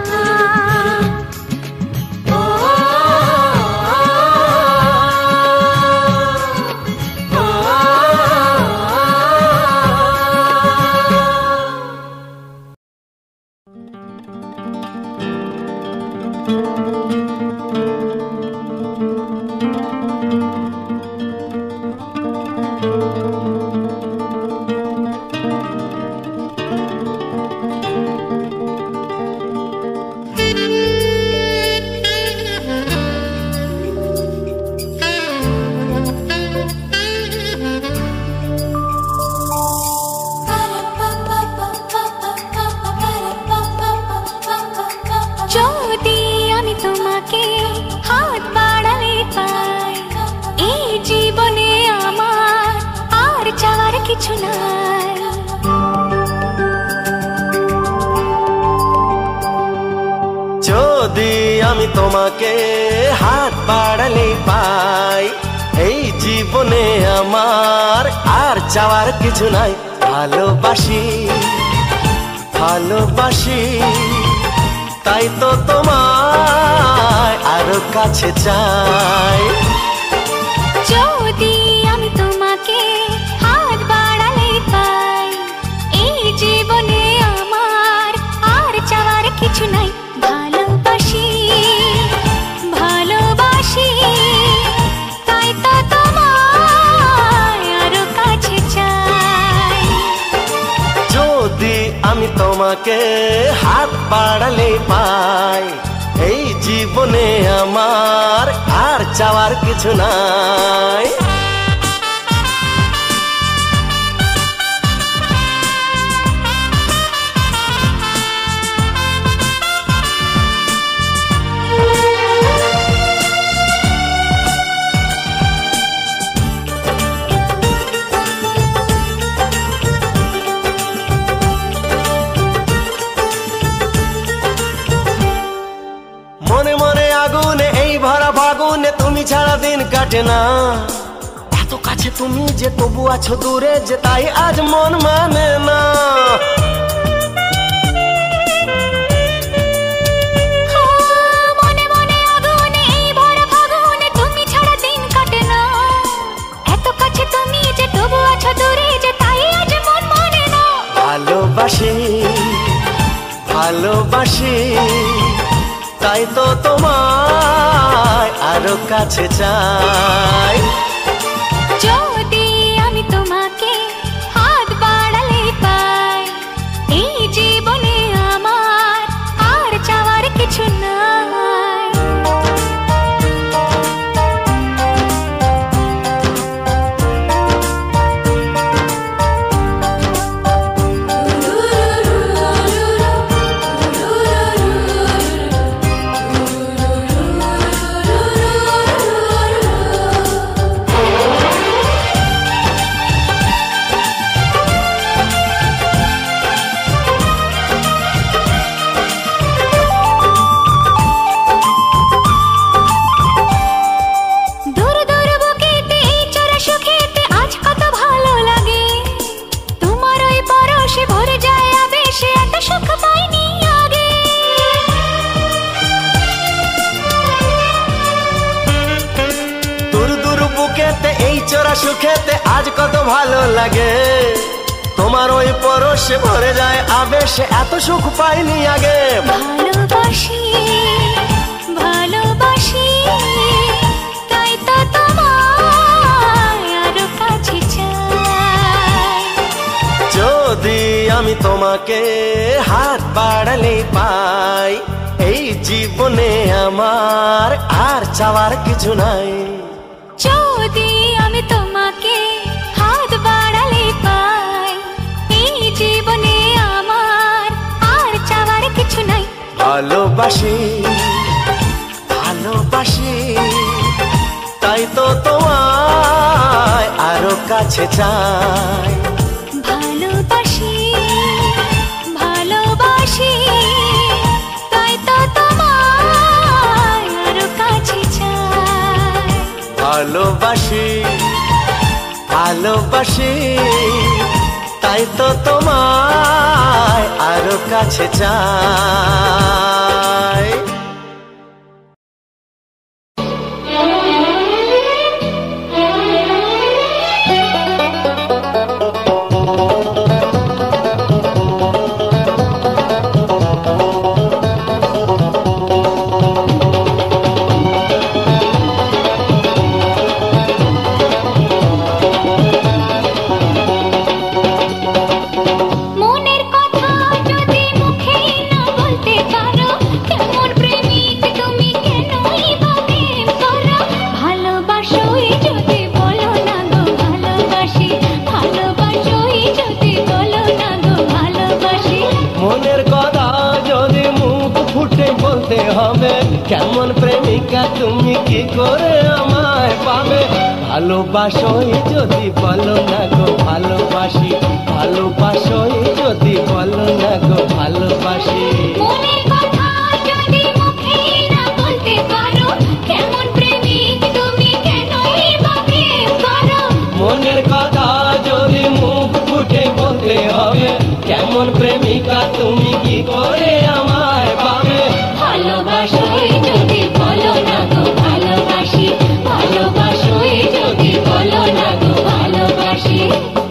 যদি আমি তোমাকে হাত বাড়ালে পাই, এই জীবনে আমার আর চাওয়ার কিছু নাই। যদি আমি তোমাকে হাত বাড়ালে পাই, এই জীবনে আমার আর চাওয়ার কিছু নাই। ভালোবাসি ভালোবাসি, তাই তো তোমায় আরো কাছে চাই। যদি আমি তোমাকে হাত বাড়ালে পাই, এই জীবনে আমার আর চাওয়ার কিছু নাই। ভালোবাসি ভালোবাসি, তাই তো তোমায় আরো কাছে চাই। যদি আমি তোমাকে হাত বাড়ালে পাই, এই জীবনে আমার আর চাওয়ার কিছু নাই। মনে মনে আগুনে এই ভরা ফাগুনে তুমি ছাড়া দিন কাটে না। এত কাছে তুমি যে তবু আছো দূরে, যে তাই আজ মন মানে না। মনে মনে আগুনে এই ভরা ফাগুনে তুমি ছাড়া দিন কাটে না। এত কাছে তুমি যে তবু আছো দূরে, যে তাই আজ মন মানে না। ভালোবাসি ভালোবাসি, তাই তো তোমায় আরো কাছে চাই। যদি আমি তোমাকে হাত বাড়ালে পাই, এই জীবনে আমার আর চাওয়ার কিছু নাই। চোরা সুখেতে আজ কত ভালো লাগে, তোমার ওই পরশে ভরে যায় আবেশে, এত সুখ পাইনি আগে। ভালোবাসি ভালোবাসি, তাই তো তোমায় আরো কাছে চাই। যদি আমি তোমাকে হাত বাড়ালে পাই, এই জীবনে আমার আর চাওয়ার কিছু নাই। যদি আমি তোমাকে হাত বাড়ালে পাই, এই জীবন ভালোবাসি ভালোবাসি তাই তো তোমায় আরো কাছে চাই। ভালোবাসি ভালোবাসি তাই তো তোমায় আরো কাছে চাই। ভালোবাসি ভালোবাসি তাই তো তোমায় আরো কাছে চাই। কেমন প্রেমিকা তুমি কি করে আমায় পাবে? ভালোবাসোই যদি বলো না গো ভালোবাসি, ভালোবাসোই যদি বলো না গো ভালোবাসি। মনের কথা যদি মুখে না বলতে পারো, কেমন প্রেমিক তুমি কেন এইভাবে করো? মনের কথা যদি মুখ ফুটে বলতে হবে, কেমন প্রেমিকা তুমি কি করে আমায় পাবে? ভালোবাসোই যদি বলো না গো ভালোবাসি, ভালোবাসোই যদি বলো না গো ভালোবাসি।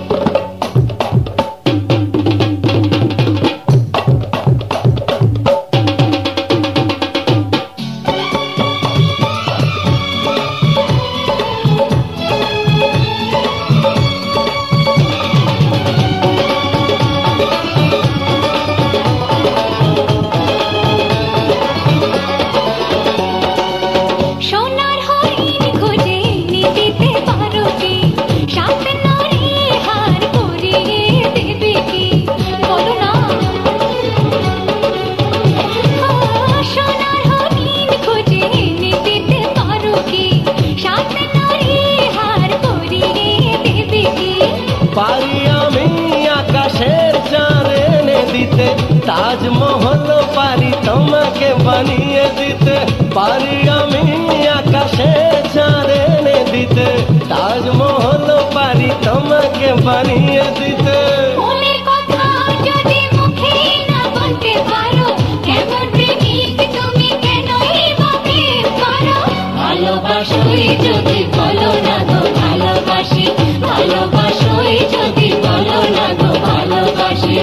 তাজমহল পারি তোমাকে বানিয়ে দিতে, পারি আমি আকাশে চাঁদ এনে দিতে, তাজমহল পারি তোমাকে বানিয়ে দিতে। মনের কথা যদি মুখে না বলতে পারো, কেমন প্রেমিক তুমি কেন এইভাবে করো? ভালোবাসোই যদি বলো না গো ভালোবাসি, ভালোবাসোই যদি বলো না গো ভালোবাসি।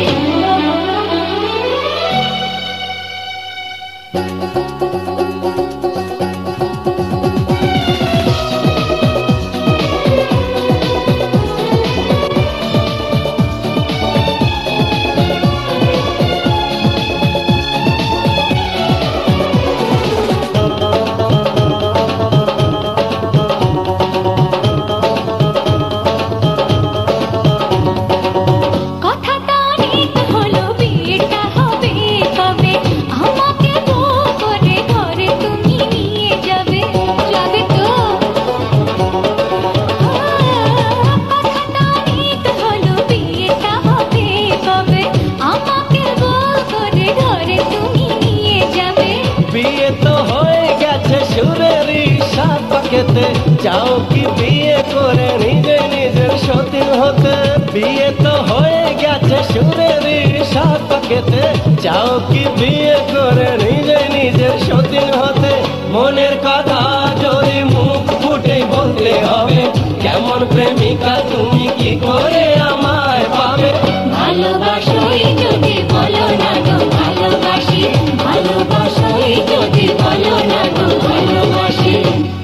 চাও কি বিয়ে করে নিজে নিজের সতীন হতে? বিয়ে তো হয়ে গেছে সুরের সাত পাকেতে, চাও কি বিয়ে করে নিজে নিজের সতীন হতে? মনের কথা যদি মুখ ফুটে বলতে হবে, কেমন প্রেমিকা তুমি কি করে আমায় পাবে? ভালোবাসোই যদি বলো না গো ভালোবাসি, ভালোবাসোই যদি বলো না গো ভালোবাসি।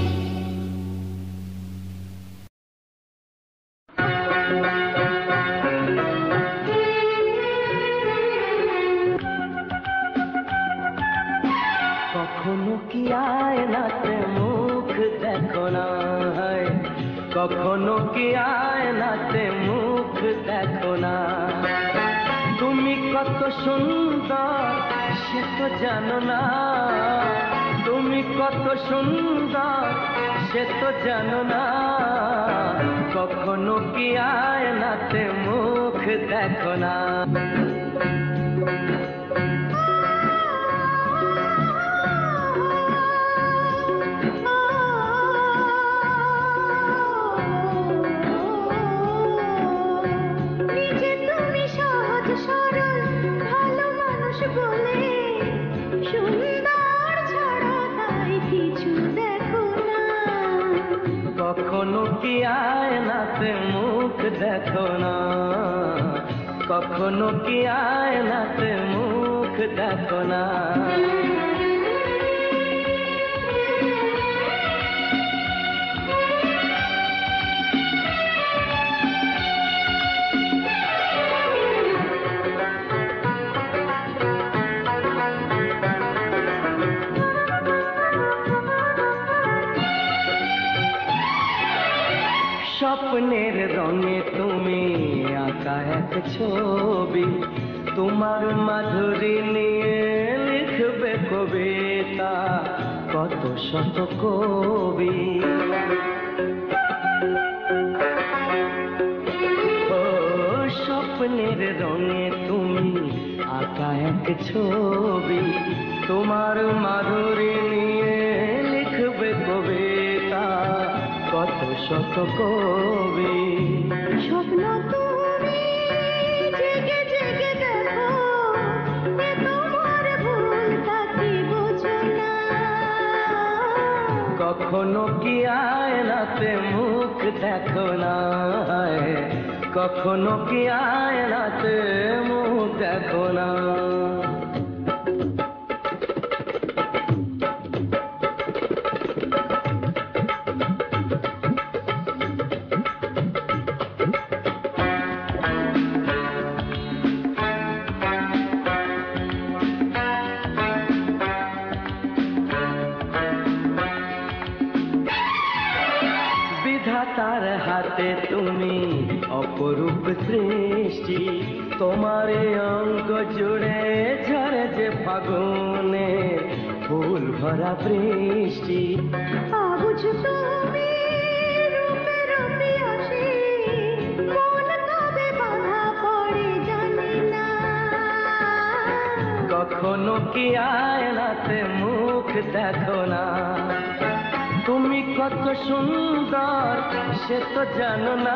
কখনো কি আয়নাতে মুখ দেখো না, কখনো কি আয়নাতে মুখ দেখো না, তুমি কত সুন্দর সে তো জানো না তুমি কত সুন্দর, সে তো জানো না কখনো কি আয়নাতে মুখ দেখো না। কখনো কি আয়নাতে মুখ দেখো না, কখনো কি আয়নাতে মুখ দেখো না। স্বপ্নের রঙে তুমি আঁকা এক ছবি, তোমার মাধুরী নিয়ে লিখবে কবিতা কত শত কবি। ও স্বপ্নের রঙে তুমি আঁকা এক ছবি, তোমার মাধুরী নিয়ে লিখবে কবিতা কত শত কবি। স্বপ্ন তুমি জেগে জেগে দেখো, এ তোমার ভুল তাকে বোঝো না। কখনো কি আয়নাতে মুখ দেখো না, কখনো কি আয়নাতে মুখ দেখো না। বিধাতার হাতে তুমি অপরূপ সৃষ্টি, তোমার অঙ্গ জুড়ে ঝরে যে ফাগুনে ফুল ভরা বৃষ্টি। অবুঝ তুমি রূপের পিয়াসী, মন কবে বাধা পড়ে জানি না। কখনো কি আয়নাতে মুখ দেখো না, তুমি কত সুন্দর সে তো জানো না।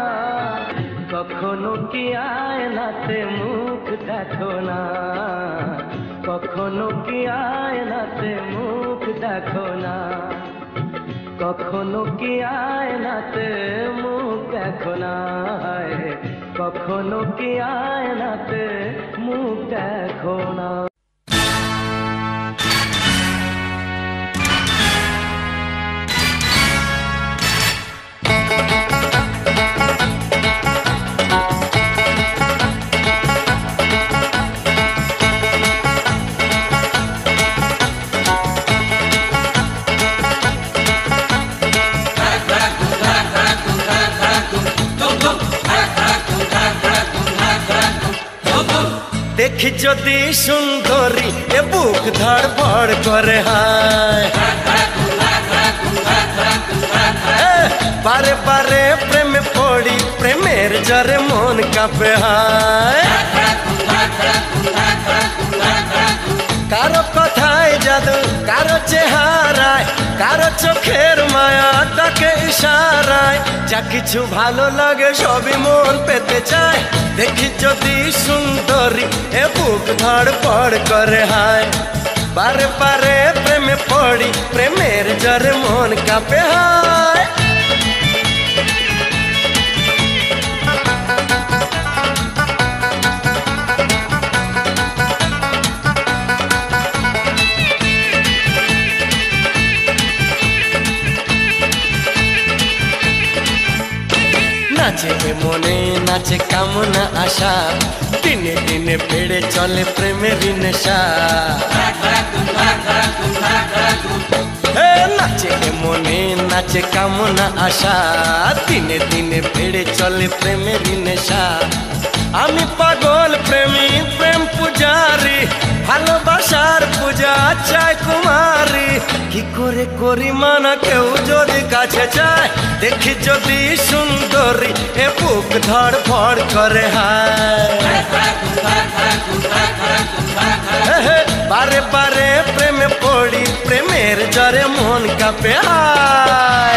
কখনো কি আয়নাতে মুখ দেখো না, কখনো কি আয়নাতে মুখ দেখো না, কখনো কি আয়নাতে মুখ দেখো না, কখনো কি আয়নাতে মুখ দেখো না। দেখি যদি সুন্দরী এ বুক ধড়ফড় করে, হায় বারে বারে প্রেমে পড়ি, প্রেমের জরে মন কাঁপে, হায় কারো কথায় জাদু, কারো চেহারায়, কারো চোখের মায়া, তাকে ইশারায় যা কিছু ভালো লাগে সবই মন পেতে চায়। দেখি যদি সুন্দরী এ বুক ধড়ফড় করে, হায় বারে বারে প্রেমে পড়ি, প্রেমের জরে মন কাঁপে, হায় নাচে মনে নাচে কামনা আশা, দিনে দিনে বেড়ে চলে প্রেমের নেশা। নাচে মনে নাচে কামনা আশা, দিনে দিনে বেড়ে চলে প্রেমের নেশা। আমি পাগল প্রেমী প্রেম পূজারি, ভালোবাসার পূজা চায় কুমারী, কি করে করি মানা কেউ যদি কাছে চায়, দেখি যদি সুন্দরী এ বুক ধড়ফড় করে হায়। বারে বারে প্রেমে পড়ি, প্রেমের জ্বরে মন কাঁপে হায়।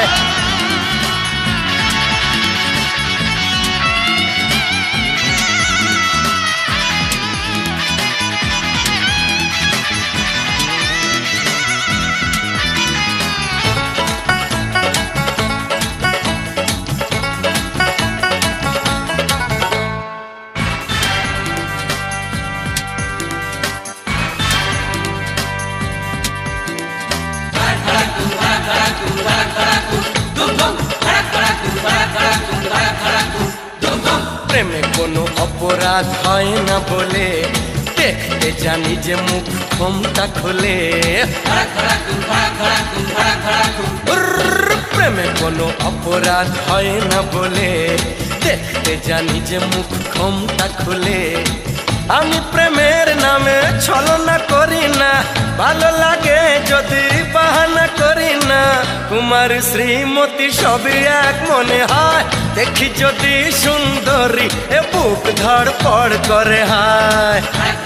প্রেমে কোনো অপরাধ হয় না বলে, দেখতে জানি যে মুখ ক্ষমতা খুলে। প্রেমে কোনো অপরাধ হয় না বলে, দেখতে জানি যে মুখ ক্ষমতা খুলে। আমি প্রেমের নামে ছলনা করি না, ভালো লাগে যদি বাহানা করি না। কুমার শ্রীমতী সবই এক মনে হয়, দেখি যদি সুন্দরী এ বুক ধড়ফড় করে হায়।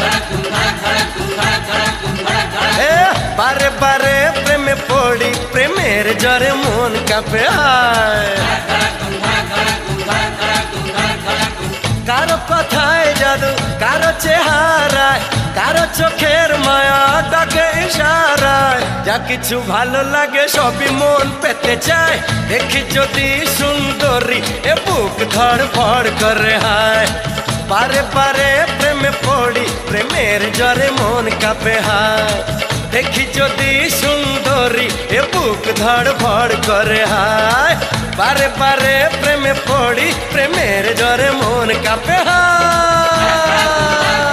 বারে বারে প্রেমে পড়ি, প্রেমের জ্বরে মন কাঁপে হায়। কারো কথায় জাদু, কারো চেহারায়, কারো চোখের মায়া ডাকে ইশারায়। যা কিছু ভালো লাগে সবই মন পেতে চায়, দেখি যদি সুন্দরী এ বুক ধড়ফড় করে হায়। বারে বারে প্রেমে পড়ি, প্রেমের জ্বরে মন কাঁপে হায়। দেখি যদি সুন্দরী এ বুক ধড়ফড় করে হায়। বারে বারে প্রেমে পড়ি, প্রেমের জ্বরে মন কাঁপে হায়।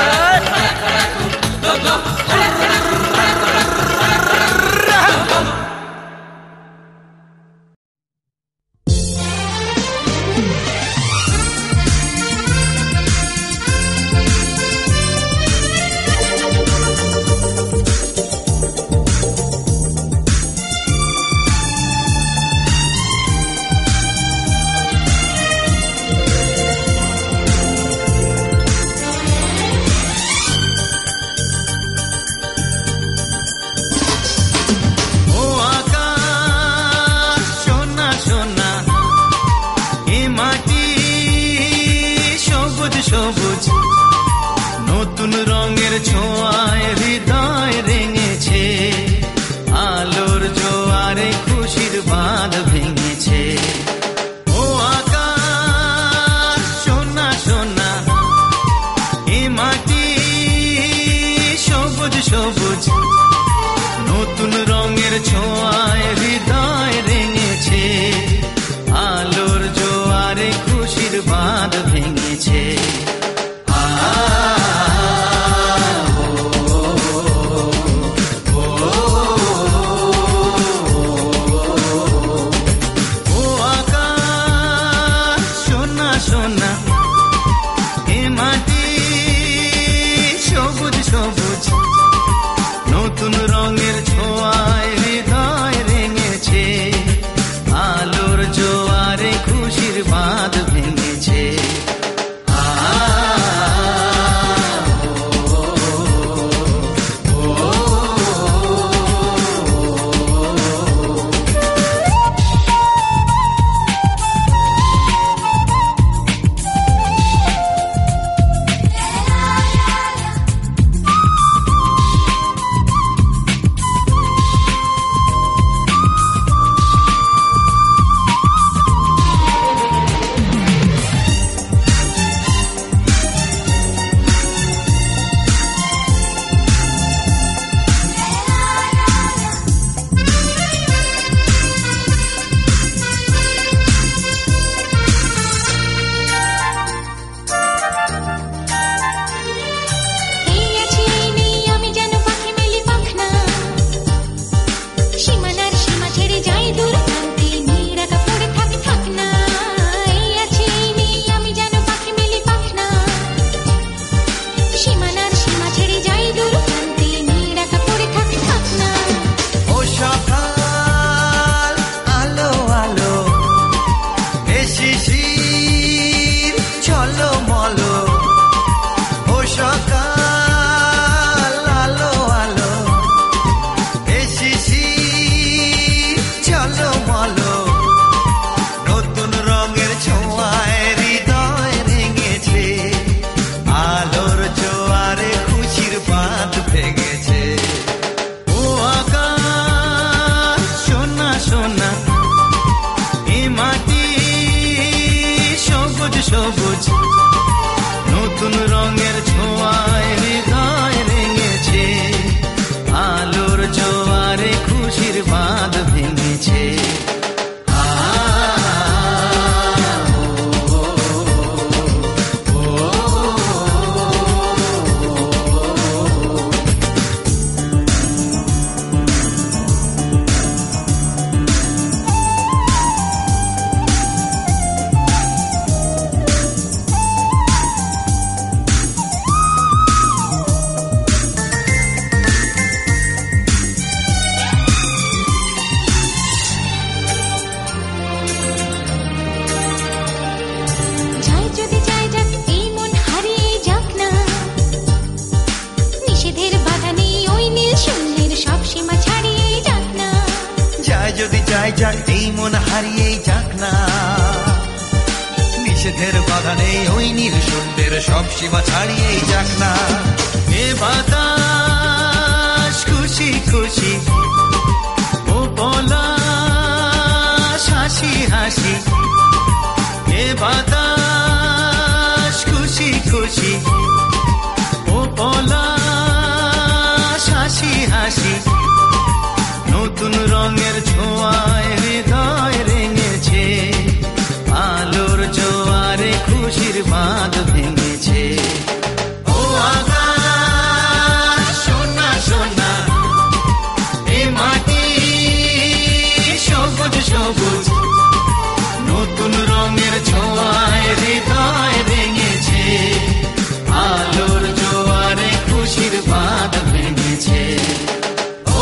সবুজ নতুন রঙের ছোঁয়ায় হৃদয় রেঙেছে, আলোর জোয়ারে খুশির বাঁধ ভেঙেছে। ও আকাশ সোনা সোনা, এ মাটি সবুজ সবুজ নতুন রঙের ছোঁয়ায় হৃদয় রেঙেছে, আলোর জোয়ারে খুশির বাঁধ ভেঙেছে। নতুন রঙের ছোঁয়ায় হৃদয় রেঙেছে, আলোর জোয়ারে খুশির বাঁধ ভেঙেছে। সবুজ নতুন রঙের ছোঁয়ায় হৃদয় রেঙেছে আলোর জোয়ারে খুশির বাঁধ ভেঙেছে যাক এই মন হারিয়েই যাক না নিষেধের বাধা নেই ওই নীল শূন্যের সব সীমা ছাড়িয়েই যাক না এ বাতাস খুশি খুশি ও পলাশ হাসি হাসি এ বাতাস খুশি খুশি ও পলাশ হাসি হাসি নতুন রঙের ছোঁয়ায় হৃদয় রেঙেছে আলোর জোয়ারে খুশির বাঁধ ভেঙেছে ও আকাশ সোনা সোনা এ মাটি সবুজ সবুজ নতুন রঙের ছোঁয়ায় হৃদয় রেঙেছে আলোর জোয়ারে খুশির বাঁধ ভেঙেছে ও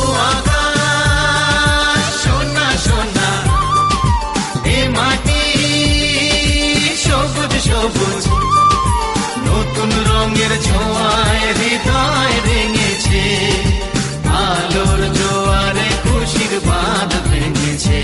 সবুজ নতুন রঙের ছোঁয়ায় হৃদয় রেঙেছে আলোর জোয়ারে খুশির বাঁধ ভেঙেছে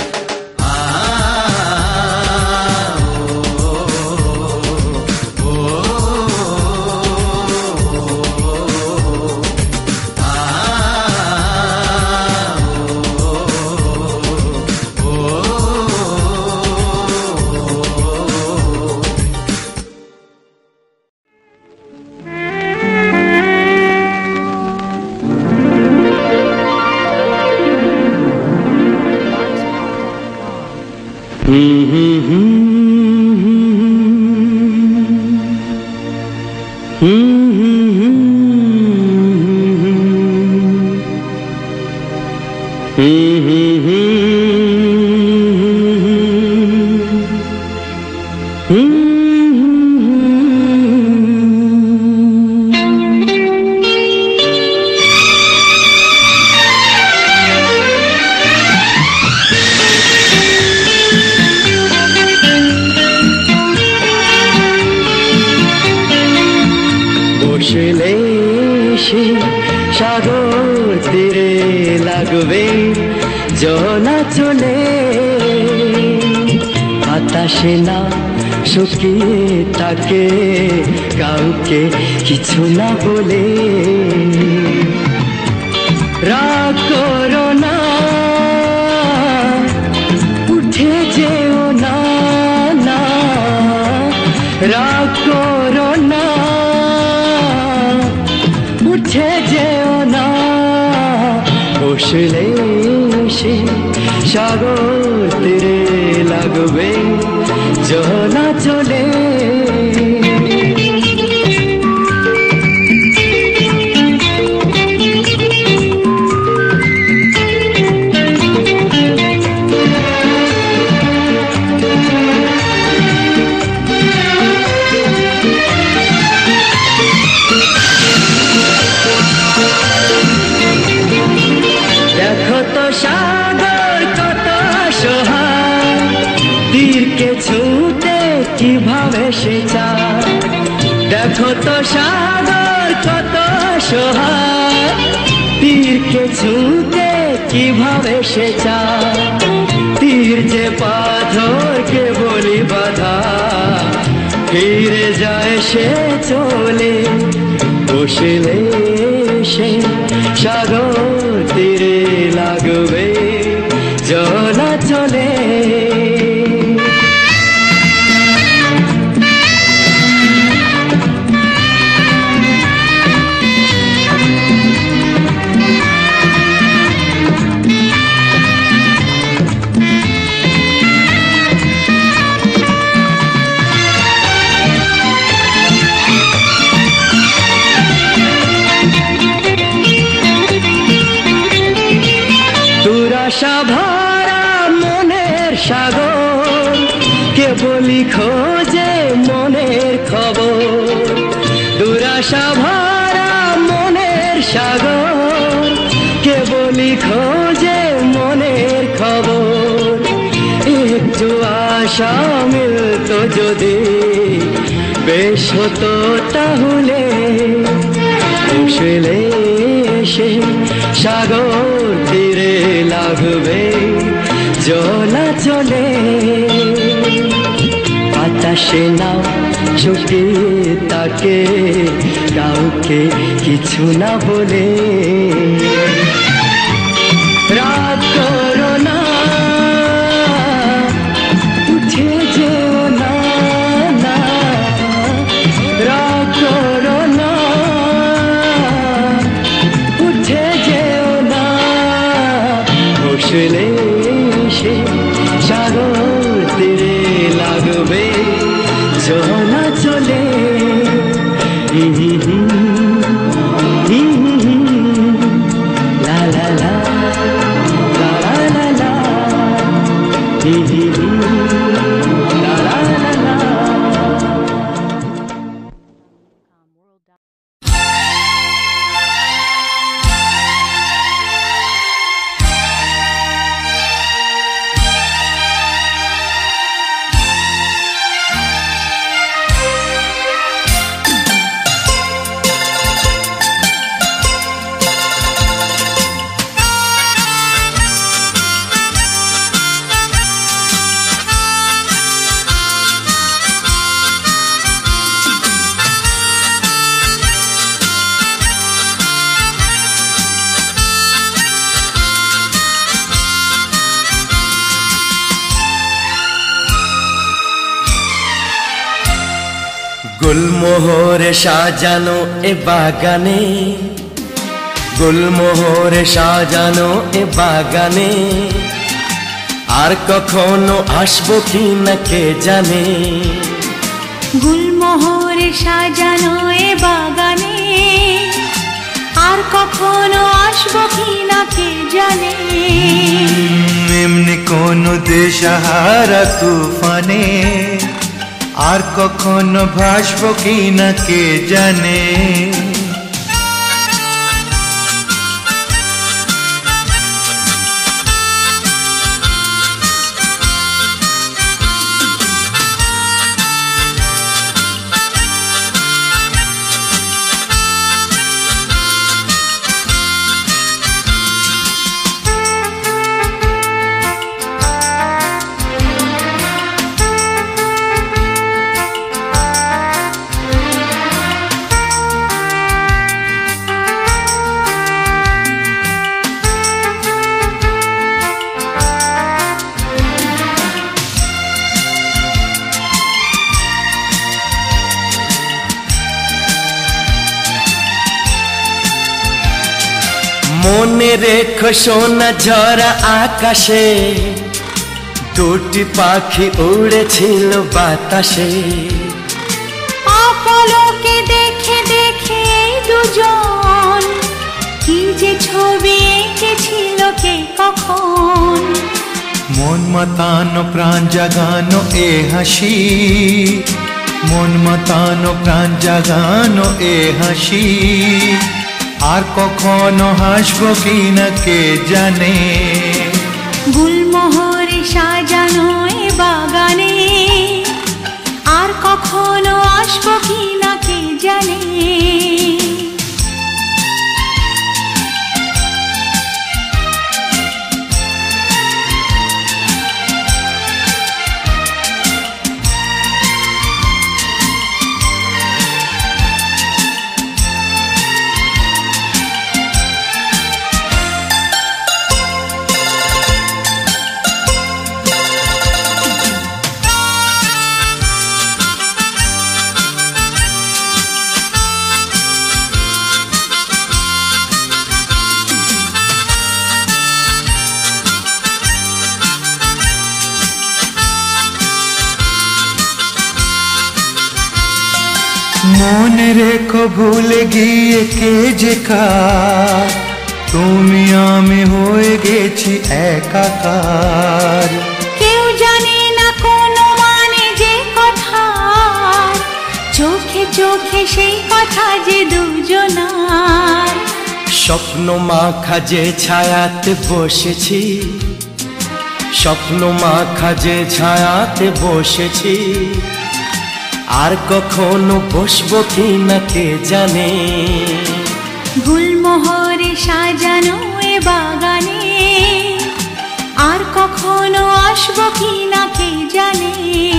সাগর তীরে লাগবে জোনা চলে বাতাসে না শুকিয়ে থাকে কাউকে কিছু না বলে রাগ করো না উঠে যেও না না রাগ করো না উঠে যেও না বসলে সে সাগর তীরে লাগবে জোনা চলে দেখো তো সাগর কত সহায় তীরকে ছুঁতে কিভাবে সে চায় দেখো তো সাগর কত সহায় তীরকে ছুঁতে কিভাবে সে চায় তীর যে পাথরকে বলি বাধা ফিরে যায় সে চলে বসলে সে সাগর তীরে লাগবে জোনা চলে দুরাশা ভরা মনের সাগর, কেবলই খোঁজে মনের খবর। দুরাশা ভরা মনের সাগর, কেবলই খোঁজে মনের খবর। একটু আশা মিলতো যদি, বেশ হতো তাহলে। উঠলে এসে সাগর তীরে লাগবে জলা চলে। বাতাসে নাও শুকিয়ে তাকে, কাউকে কিছু না বলে। রাগ করো না, উঠে যেও না, না রাগ করো না, উঠে যেও না। বসলে সে সাগর তীরে লাগবে জলা চলে। লা লা লা লা লা লা লা, লা লা লা লা। গুলমোহরে সাজানো এ বাগানে, গুলমোহরে সাজানো এ বাগানে, আর কখনো আসবো কি না কে জানে। গুলমোহরে সাজানো এ বাগানে, আর কখনো আসবো কি না কে জানে। এমনি কোন দেশহারা তুফানে, আর কখনো ভাসবো কি না কে জানে। মনে রেখো সোনা ঝরা আকাশে, দুটি পাখি উড়েছিল বাতাসে। আপলকে দেখে দেখে দুজন, কি যে ছবি এঁকেছিল কে কখন। মন মাতানো প্রাণ জাগানো এ হাসি, মন মাতানো প্রাণ জাগানো এ হাসি, আর কখনো হাসবো কি না কে জানে। গুলমোহরে সাজানো এ বাগানে, আর কখনো আসবো কি না কে জানে। মনে রেখো ভুলে গিয়ে কে যে কার, তুমি আমি হয়ে গেছি একাকার। কেউ জানে না কোনো মানে যে কথা, চোখে চোখে সেই কথা যে দুজনার। স্বপ্ন মাখা যে ছায়াতে বসেছি, স্বপ্ন মাখা যে ছায়াতে বসেছি, আর কখনো বসবো কি না কে জানে। গুলমোহরে সাজানো এ বাগানে আর কখনো আসবো কি না কে জানে।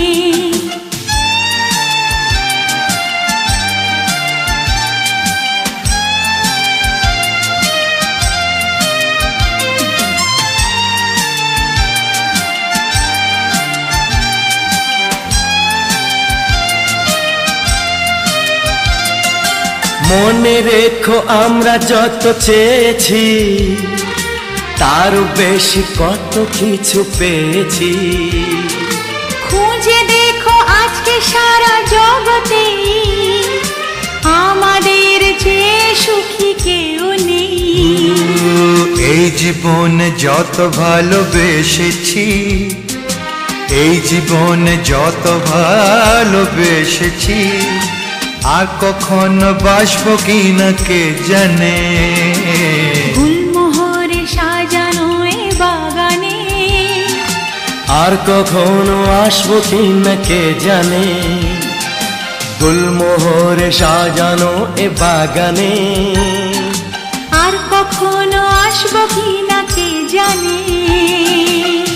মনে রেখো আমরা যত চেয়েছি, তার বেশি কত কিছু পেয়েছি। খুঁজে দেখো আজকে সারা জগতে, আমাদের চেয়ে সুখী কেউ নেই। এই জীবনে যত ভালোবেসেছি, এই জীবনে যত ভালোবেসেছি, আর কখনো বাসবো কি না কে জানে। গুলমোহরে সাজানো এ বাগানে আর কখনো আসবো কি না কে জানে। গুলমোহরে সাজানো এ বাগানে আর কখনো আসবো কি না কে জানে।